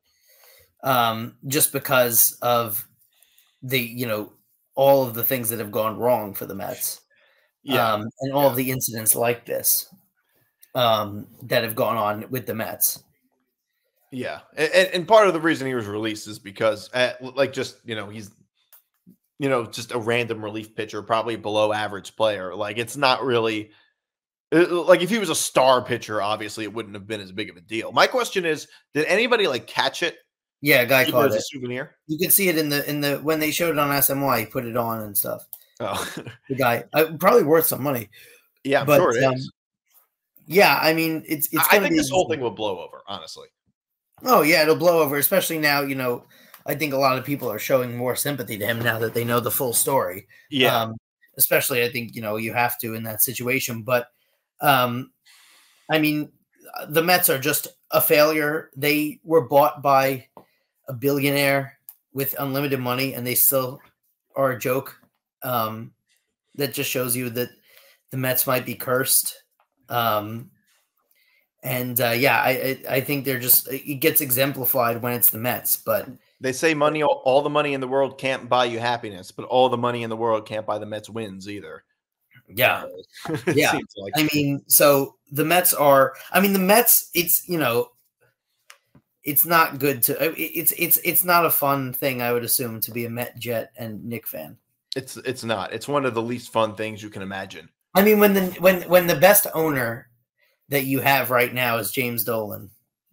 Um, just because of the, you know, all of the things that have gone wrong for the Mets. Yeah. Um, and all yeah. of the incidents like this um, that have gone on with the Mets. Yeah. And, and part of the reason he was released is because, uh, like, just, you know, he's, you know, just a random relief pitcher, probably below average player. Like, it's not really, like, if he was a star pitcher, obviously it wouldn't have been as big of a deal. My question is, did anybody, like, catch it? Yeah, a guy Keep caught it as it. a souvenir? You could see it in the, in the, when they showed it on S M Y, he put it on and stuff. Oh. The guy, uh, probably worth some money. Yeah, I'm but, sure it um, is. Yeah, I mean, it's, it's I gonna think be, this whole thing will blow over, honestly. Oh, yeah, it'll blow over, especially now, you know, I think a lot of people are showing more sympathy to him now that they know the full story. Yeah. Um, especially, I think, you know, you have to in that situation. But, um, I mean, the Mets are just a failure. They were bought by a billionaire with unlimited money, and they still are a joke. Um, that just shows you that the Mets might be cursed. Um And uh, yeah, I, I I think they're just it gets exemplified when it's the Mets. But they say money, all the money in the world can't buy you happiness, but all the money in the world can't buy the Mets wins either. Yeah, it yeah. Seems like. I mean, so the Mets are. I mean, the Mets. It's you know, it's not good to. It's it's it's not a fun thing. I would assume to be a Met, Jet, and Knick fan. It's it's not. It's one of the least fun things you can imagine. I mean, when the when when the best owner that you have right now is James Dolan.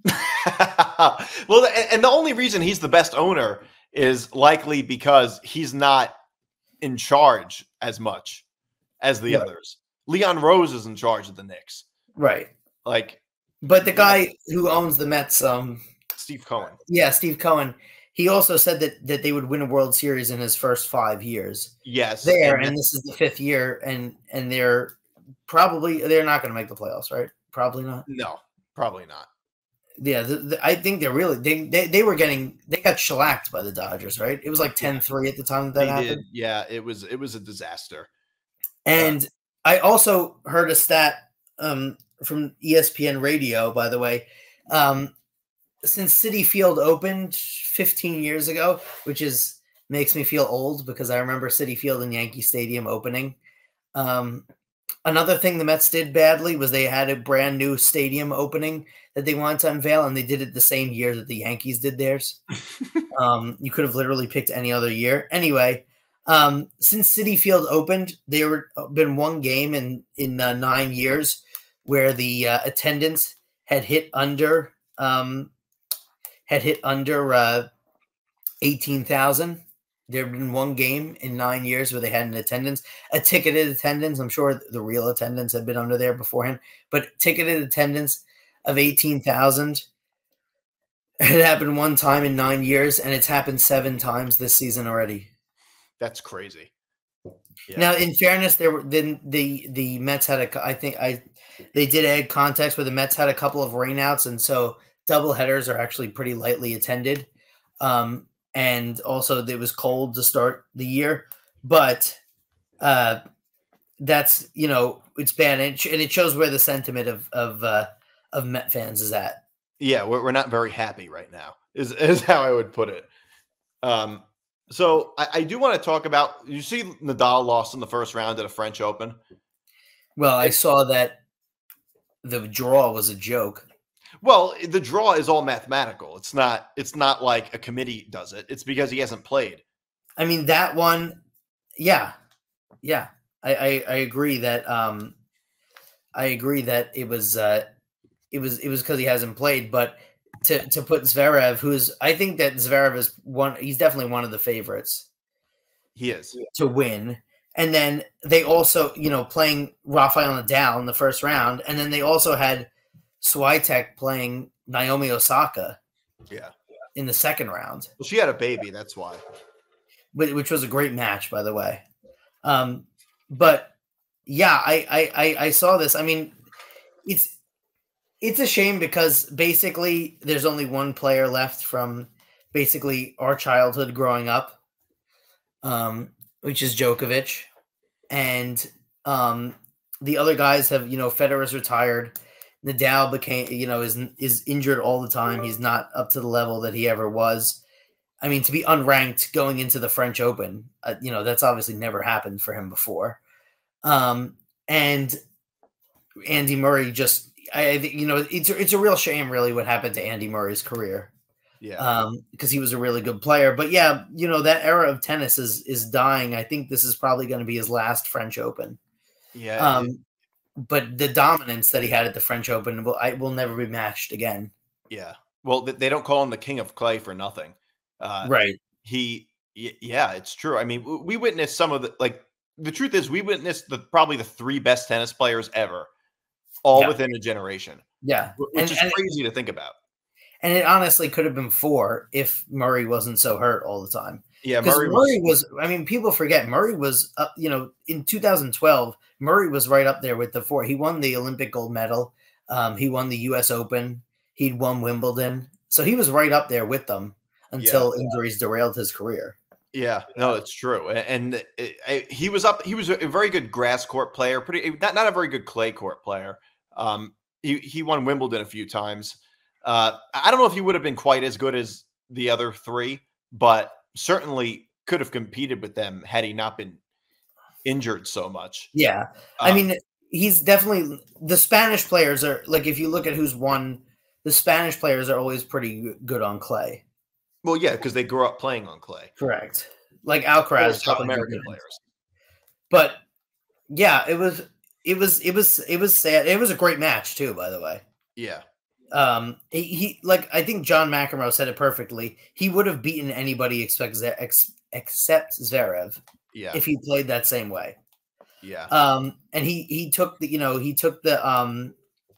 Well, and the only reason he's the best owner is likely because he's not in charge as much as the right. others. Leon Rose is in charge of the Knicks. Right. Like, but the guy who owns the Mets, um, Steve Cohen. Yeah, Steve Cohen. He also said that that they would win a World Series in his first five years. Yes. There, and, and this is the fifth year, and and they're probably they're not going to make the playoffs, right? Probably not. No, probably not. Yeah, the, the, I think they're really they, they they were getting they got shellacked by the Dodgers, right? It was like ten three at the time that, that they happened. Did. Yeah, it was it was a disaster. And uh, I also heard a stat um, from E S P N Radio, by the way. Um, since Citi Field opened fifteen years ago, which is makes me feel old because I remember Citi Field and Yankee Stadium opening. Um, Another thing the Mets did badly was they had a brand new stadium opening that they wanted to unveil, and they did it the same year that the Yankees did theirs. um, you could have literally picked any other year. Anyway, um, since Citi Field opened, there were been one game in in uh, nine years where the uh, attendance had hit under um, had hit under uh, eighteen thousand. There had been one game in nine years where they had an attendance, a ticketed attendance. I'm sure the real attendance had been under there beforehand, but ticketed attendance of eighteen thousand. It happened one time in nine years, and it's happened seven times this season already. That's crazy. Yeah. Now, in fairness, there were then the the Mets had a. I think I they did add context where the Mets had a couple of rainouts, and so double headers are actually pretty lightly attended. Um, and also, it was cold to start the year, but uh, that's you know it's bad, and it, and it shows where the sentiment of of uh, of Met fans is at. Yeah, we're, we're not very happy right now, is, is how I would put it. Um, so I, I do want to talk about, you see Nadal lost in the first round at the French Open. Well, I saw that the draw was a joke. Well, the draw is all mathematical. It's not, it's not like a committee does it. It's because he hasn't played. I mean, that one, yeah, yeah. I, I, I agree that um, I agree that it was uh, it was it was because he hasn't played. But to to put Zverev, who's I think that Zverev is one. He's definitely one of the favorites. He is to win. And then they also, you know, playing Rafael Nadal in the first round, and then they also had Swiatek playing Naomi Osaka. Yeah. In the second round. Well, she had a baby, that's why. Which was a great match, by the way. Um, but yeah, I, I I saw this. I mean, it's it's a shame because basically there's only one player left from basically our childhood growing up, um, which is Djokovic, and um, the other guys have, you know, Federer's retired. Nadal became, you know, is is injured all the time. He's not up to the level that he ever was. I mean, to be unranked going into the French Open, uh, you know, that's obviously never happened for him before. Um, and Andy Murray just, I, you know, it's it's a real shame, really, what happened to Andy Murray's career. Yeah. Um, because he was a really good player. But yeah, you know, that era of tennis is is dying. I think this is probably going to be his last French Open. Yeah. Um, it, but the dominance that he had at the French Open will I will never be matched again. Yeah. Well, they don't call him the King of Clay for nothing. Uh, right. He, yeah, it's true. I mean, we witnessed some of the, like, the truth is we witnessed the probably the three best tennis players ever, all yeah. within a generation. Yeah. Which and, is and crazy it, to think about. And it honestly could have been four if Murray wasn't so hurt all the time. Yeah, Murray, Murray was, was, I mean, people forget Murray was, up, you know, in two thousand twelve, Murray was right up there with the four. He won the Olympic gold medal. Um, he won the U S Open. He'd won Wimbledon. So he was right up there with them until yeah. injuries derailed his career. Yeah, no, it's true. And it, it, he was up, he was a very good grass court player, pretty, not, not a very good clay court player. Um, he, he won Wimbledon a few times. Uh, I don't know if he would have been quite as good as the other three, but certainly could have competed with them had he not been injured so much. Yeah. Um, I mean, he's definitely, the Spanish players are, like, if you look at who's won, the Spanish players are always pretty good on clay. Well, yeah, because they grew up playing on clay. Correct. Like Alcaraz, South American players. But yeah, it was, it was, it was, it was sad. It was a great match too, by the way. Yeah. Um, he, he like I think John McEnroe said it perfectly. He would have beaten anybody except except Zverev, yeah, if he played that same way. Yeah. Um, and he he took the you know he took the um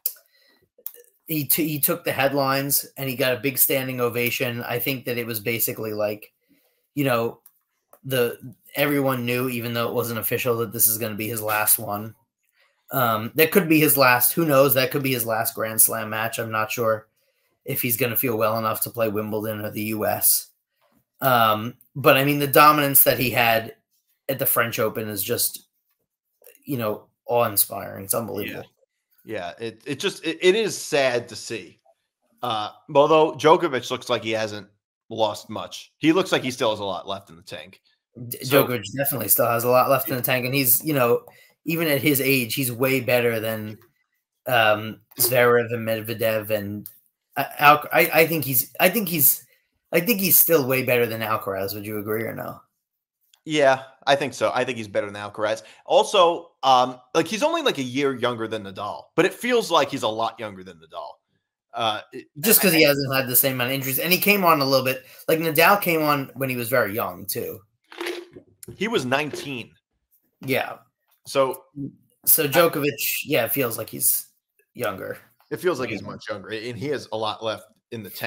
he t- he took the headlines and he got a big standing ovation. I think that it was basically like, you know, the everyone knew, even though it wasn't official, that this is going to be his last one. Um, that could be his last. Who knows? That could be his last Grand Slam match. I'm not sure if he's going to feel well enough to play Wimbledon or the U S. Um, but I mean, the dominance that he had at the French Open is just, you know, awe-inspiring. It's unbelievable. Yeah, yeah it it just it, it is sad to see. Uh, although Djokovic looks like he hasn't lost much. He looks like he still has a lot left in the tank. So, Djokovic definitely still has a lot left in the tank, and he's, you know, even at his age, he's way better than um, Zverev and Medvedev, and Al- I, I think he's, I think he's, I think he's still way better than Alcaraz. Would you agree or no? Yeah, I think so. I think he's better than Alcaraz. Also, um, like he's only like a year younger than Nadal, but it feels like he's a lot younger than Nadal. Uh, Just because he hasn't had the same amount of injuries, and he came on a little bit. Like Nadal came on when he was very young too. He was nineteen. Yeah. So, so Djokovic, yeah, it feels like he's younger. It feels like he's much younger, and he has a lot left in the tank.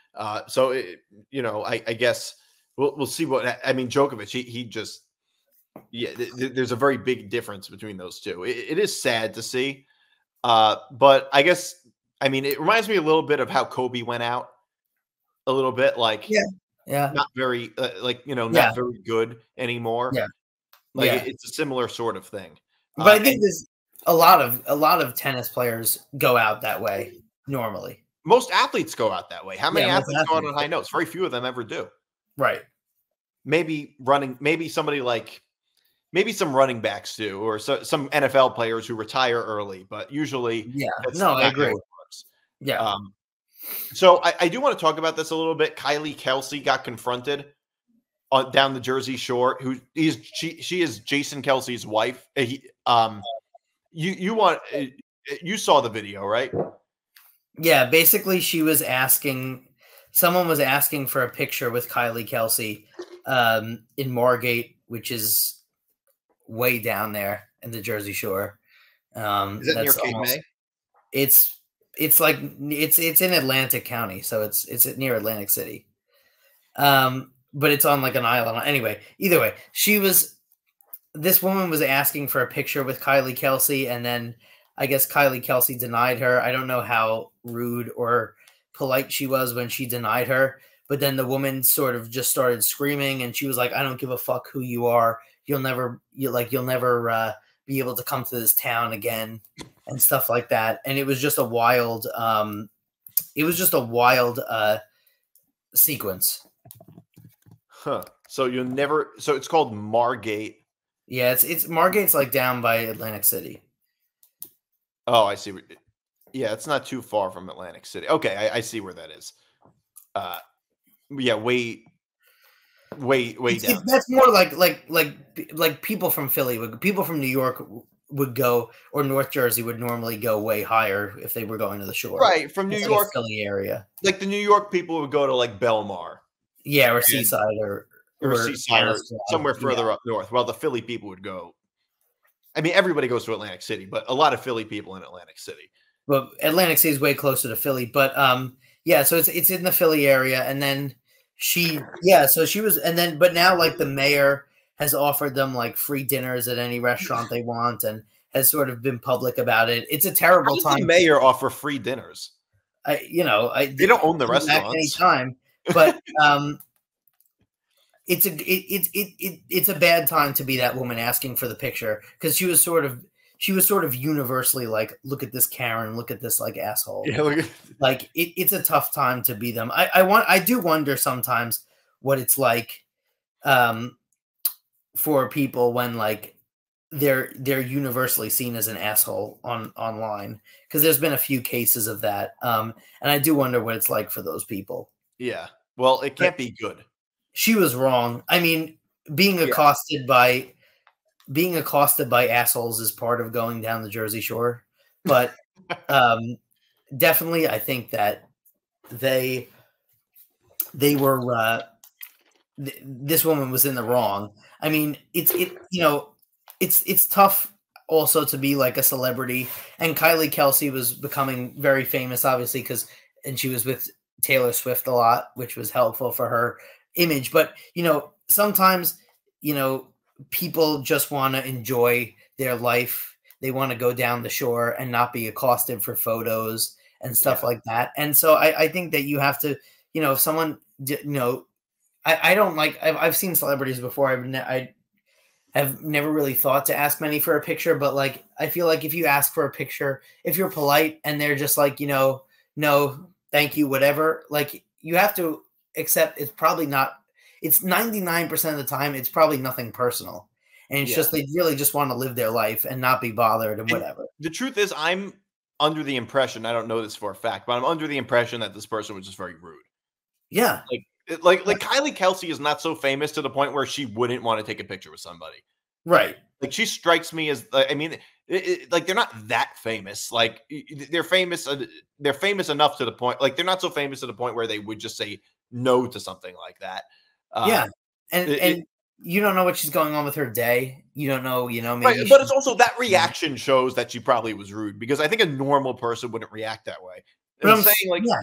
Uh, so it, you know, I, I guess we'll we'll see what I mean. Djokovic, he he just yeah, th- th- there's a very big difference between those two. It, it is sad to see, uh, but I guess I mean it reminds me a little bit of how Kobe went out, a little bit like Yeah. Yeah. not very uh, like you know not Yeah. very good anymore. Yeah. Like Yeah. it- it's a similar sort of thing. But Uh, I think there's a lot of a lot of tennis players go out that way normally. most athletes go out that way. How many Yeah, most athletes go out on athletes. high notes? Very few of them ever do. Right. Maybe running, maybe somebody like, maybe some running backs do, or so, some N F L players who retire early. But usually, Yeah. that's No, I not how agree. it works. Yeah. Um, so I, I do want to talk about this a little bit. Kylie Kelsey got confronted on down the Jersey Shore. Who is she? She is Jason Kelsey's wife. Uh, He, um, you you want uh, you saw the video, right? Yeah, basically she was asking someone was asking for a picture with Kylie Kelsey um, in Margate, which is way down there in the Jersey Shore. Um, Is it near that's Cape almost- May? It's it's like it's it's in Atlantic County, so it's it's near Atlantic City. Um, but it's on like an island. Anyway, either way, she was this woman was asking for a picture with Kylie Kelsey, and then I guess Kylie Kelsey denied her. I don't know how rude or polite she was when she denied her, but then the woman sort of just started screaming, and she was like, "I don't give a fuck who you are. You'll never, you like, you'll never uh, be able to come to this town again," and stuff like that. And it was just a wild, um, it was just a wild uh, sequence. Huh. So you'll never. So it's called Margate. Yeah, it's it's Margate's like down by Atlantic City. Oh, I see. Yeah, it's not too far from Atlantic City. Okay, I, I see where that is. Uh, yeah, way, way, way It's- down. it's- that's more like like like like people from Philly would people from New York would go, or North Jersey would normally go way higher if they were going to the shore. Right, from New It's like a York, Philly area. like the New York people would go to like Belmar Yeah, or Seaside or or, Seaside or Anniston. somewhere Yeah. further up north. Well, the Philly people would go. I mean, everybody goes to Atlantic City, but a lot of Philly people in Atlantic City. But Atlantic City is way closer to Philly. But um, yeah, so it's it's in the Philly area, and then she, yeah, so she was, and then but now like the mayor has offered them like free dinners at any restaurant they want, and has sort of been public about it. It's a How terrible does time. the mayor offer free dinners? I, you know, I They don't own the come back restaurants. anytime, but um, it's a it, it it it it's a bad time to be that woman asking for the picture, because she was sort of she was sort of universally like, look at this Karen, look at this like asshole. Yeah, look at- Like it, it's a tough time to be them. I, I want I do wonder sometimes what it's like um for people when like they're they're universally seen as an asshole on online, because there's been a few cases of that. Um and I do wonder what it's like for those people. yeah. Well, it can't be good. She was wrong. I mean, being Yeah. accosted by being accosted by assholes is part of going down the Jersey Shore, but um definitely I think that they they were uh th- this woman was in the wrong. I mean, it's it you know, it's it's tough also to be like a celebrity, and Kylie Kelsey was becoming very famous obviously, because and she was with Taylor Swift a lot, which was helpful for her image. But you know, sometimes you know people just want to enjoy their life. They want to go down the shore and not be accosted for photos and stuff Yeah. like that. And so I, I think that you have to, you know, if someone, d- you know, I, I don't like, I've, I've seen celebrities before. I've ne- I have never really thought to ask many for a picture, but like, I feel like if you ask for a picture, if you're polite and they're just like, you know, no, thank you, whatever, like you have to accept it's probably not, it's ninety-nine percent of the time, it's probably nothing personal. And it's Yeah. just, they really just want to live their life and not be bothered and And- whatever. The truth is, I'm under the impression, I don't know this for a fact, but I'm under the impression that this person was just very rude. Yeah. It- Like, like Kylie Kelsey is not so famous to the point where she wouldn't want to take a picture with somebody. Right. Like, she strikes me as, I mean, it, it, like they're not that famous. Like, they're famous. uh, They're famous enough to the point, like they're not so famous to the point where they would just say no to something like that. Uh, yeah. And, it- and you don't know what she's going on with her day. You don't know, you know, maybe. Right, but she- it's also that reaction shows that she probably was rude, because I think a normal person wouldn't react that way. And But I'm I'm saying, s- like, yeah.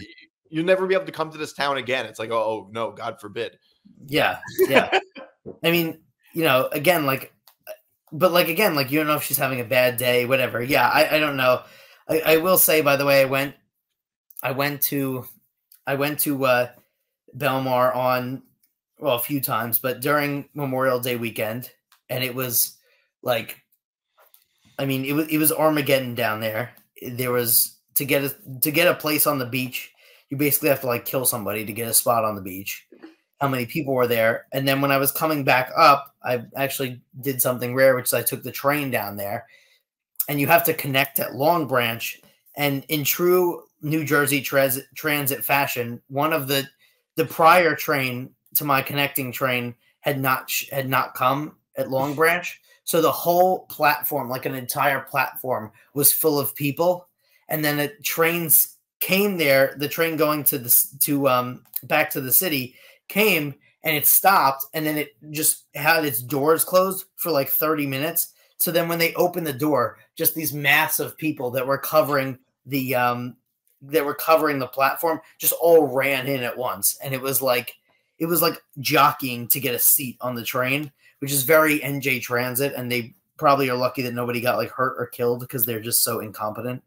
you'll never be able to come to this town again. It's like, oh, oh no, God forbid. Yeah, yeah. I mean, you know, again, like, but like again, like you don't know if she's having a bad day, whatever. Yeah, I, I don't know. I, I will say, by the way, I went, I went to, I went to uh, Belmar on, well, a few times, but during Memorial Day weekend, and it was like, I mean, it was it was Armageddon down there. There was to get a to get a place on the beach, you basically have to like kill somebody to get a spot on the beach. How many people were there? And then when I was coming back up, I actually did something rare, which is I took the train down there, and you have to connect at Long Branch. And in true New Jersey trans- transit fashion, one of the the prior train to my connecting train had not had not come at Long Branch. So the whole platform, like an entire platform, was full of people. And then the trains came there, the train going to the to um back to the city came, and it stopped, and then it just had its doors closed for like thirty minutes. So then when they opened the door, just these massive people that were covering the um that were covering the platform just all ran in at once. And it was like it was like jockeying to get a seat on the train, which is very N J Transit, and they probably are lucky that nobody got like hurt or killed because they're just so incompetent.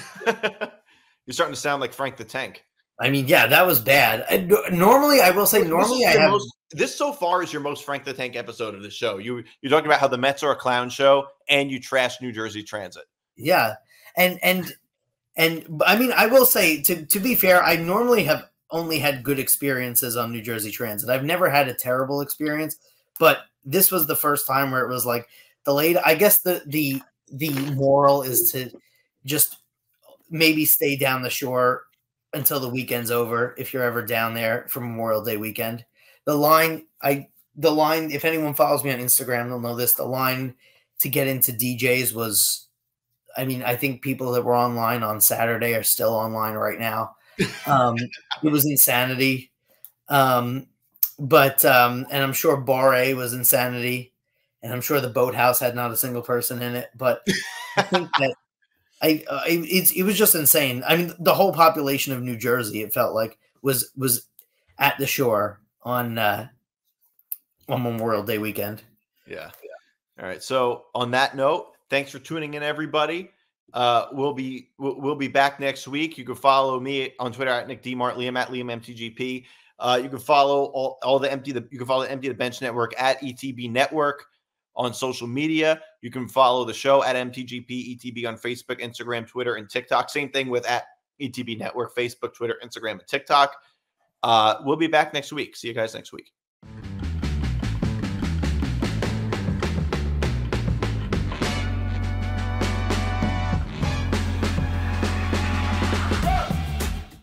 You're starting to sound like Frank the Tank. I mean, yeah, that was bad. I, normally, I will say, normally I have most, this so far is your most Frank the Tank episode of the show. You you're talking about how the Mets are a clown show, and you trash New Jersey Transit. Yeah, and and and I mean, I will say to to be fair, I normally have only had good experiences on New Jersey Transit. I've never had a terrible experience, but this was the first time where it was like delayed. I guess the the the moral is to just maybe stay down the shore until the weekend's over if you're ever down there for Memorial Day weekend. The line, I the line, if anyone follows me on Instagram, they'll know this. The line to get into D Js was, I mean, I think people that were online on Saturday are still online right now. Um, it was insanity. Um, but, um, and I'm sure Bar A was insanity, and I'm sure the Boathouse had not a single person in it, but I think that I, uh, it, it was just insane. I mean, the whole population of New Jersey, it felt like, was was at the shore on uh, on Memorial Day weekend. Yeah. All right. So on that note, thanks for tuning in, everybody. Uh, we'll be we'll, we'll be back next week. You can follow me on Twitter at Nick D Mart, Liam at Liam M T G P. Uh, you can follow all, all the empty the you can follow the Empty the Bench Network at E T B Network on social media. You can follow the show at M T G P E T B on Facebook, Instagram, Twitter, and TikTok. Same thing with at E T B Network, Facebook, Twitter, Instagram, and TikTok. Uh, we'll be back next week. See you guys next week.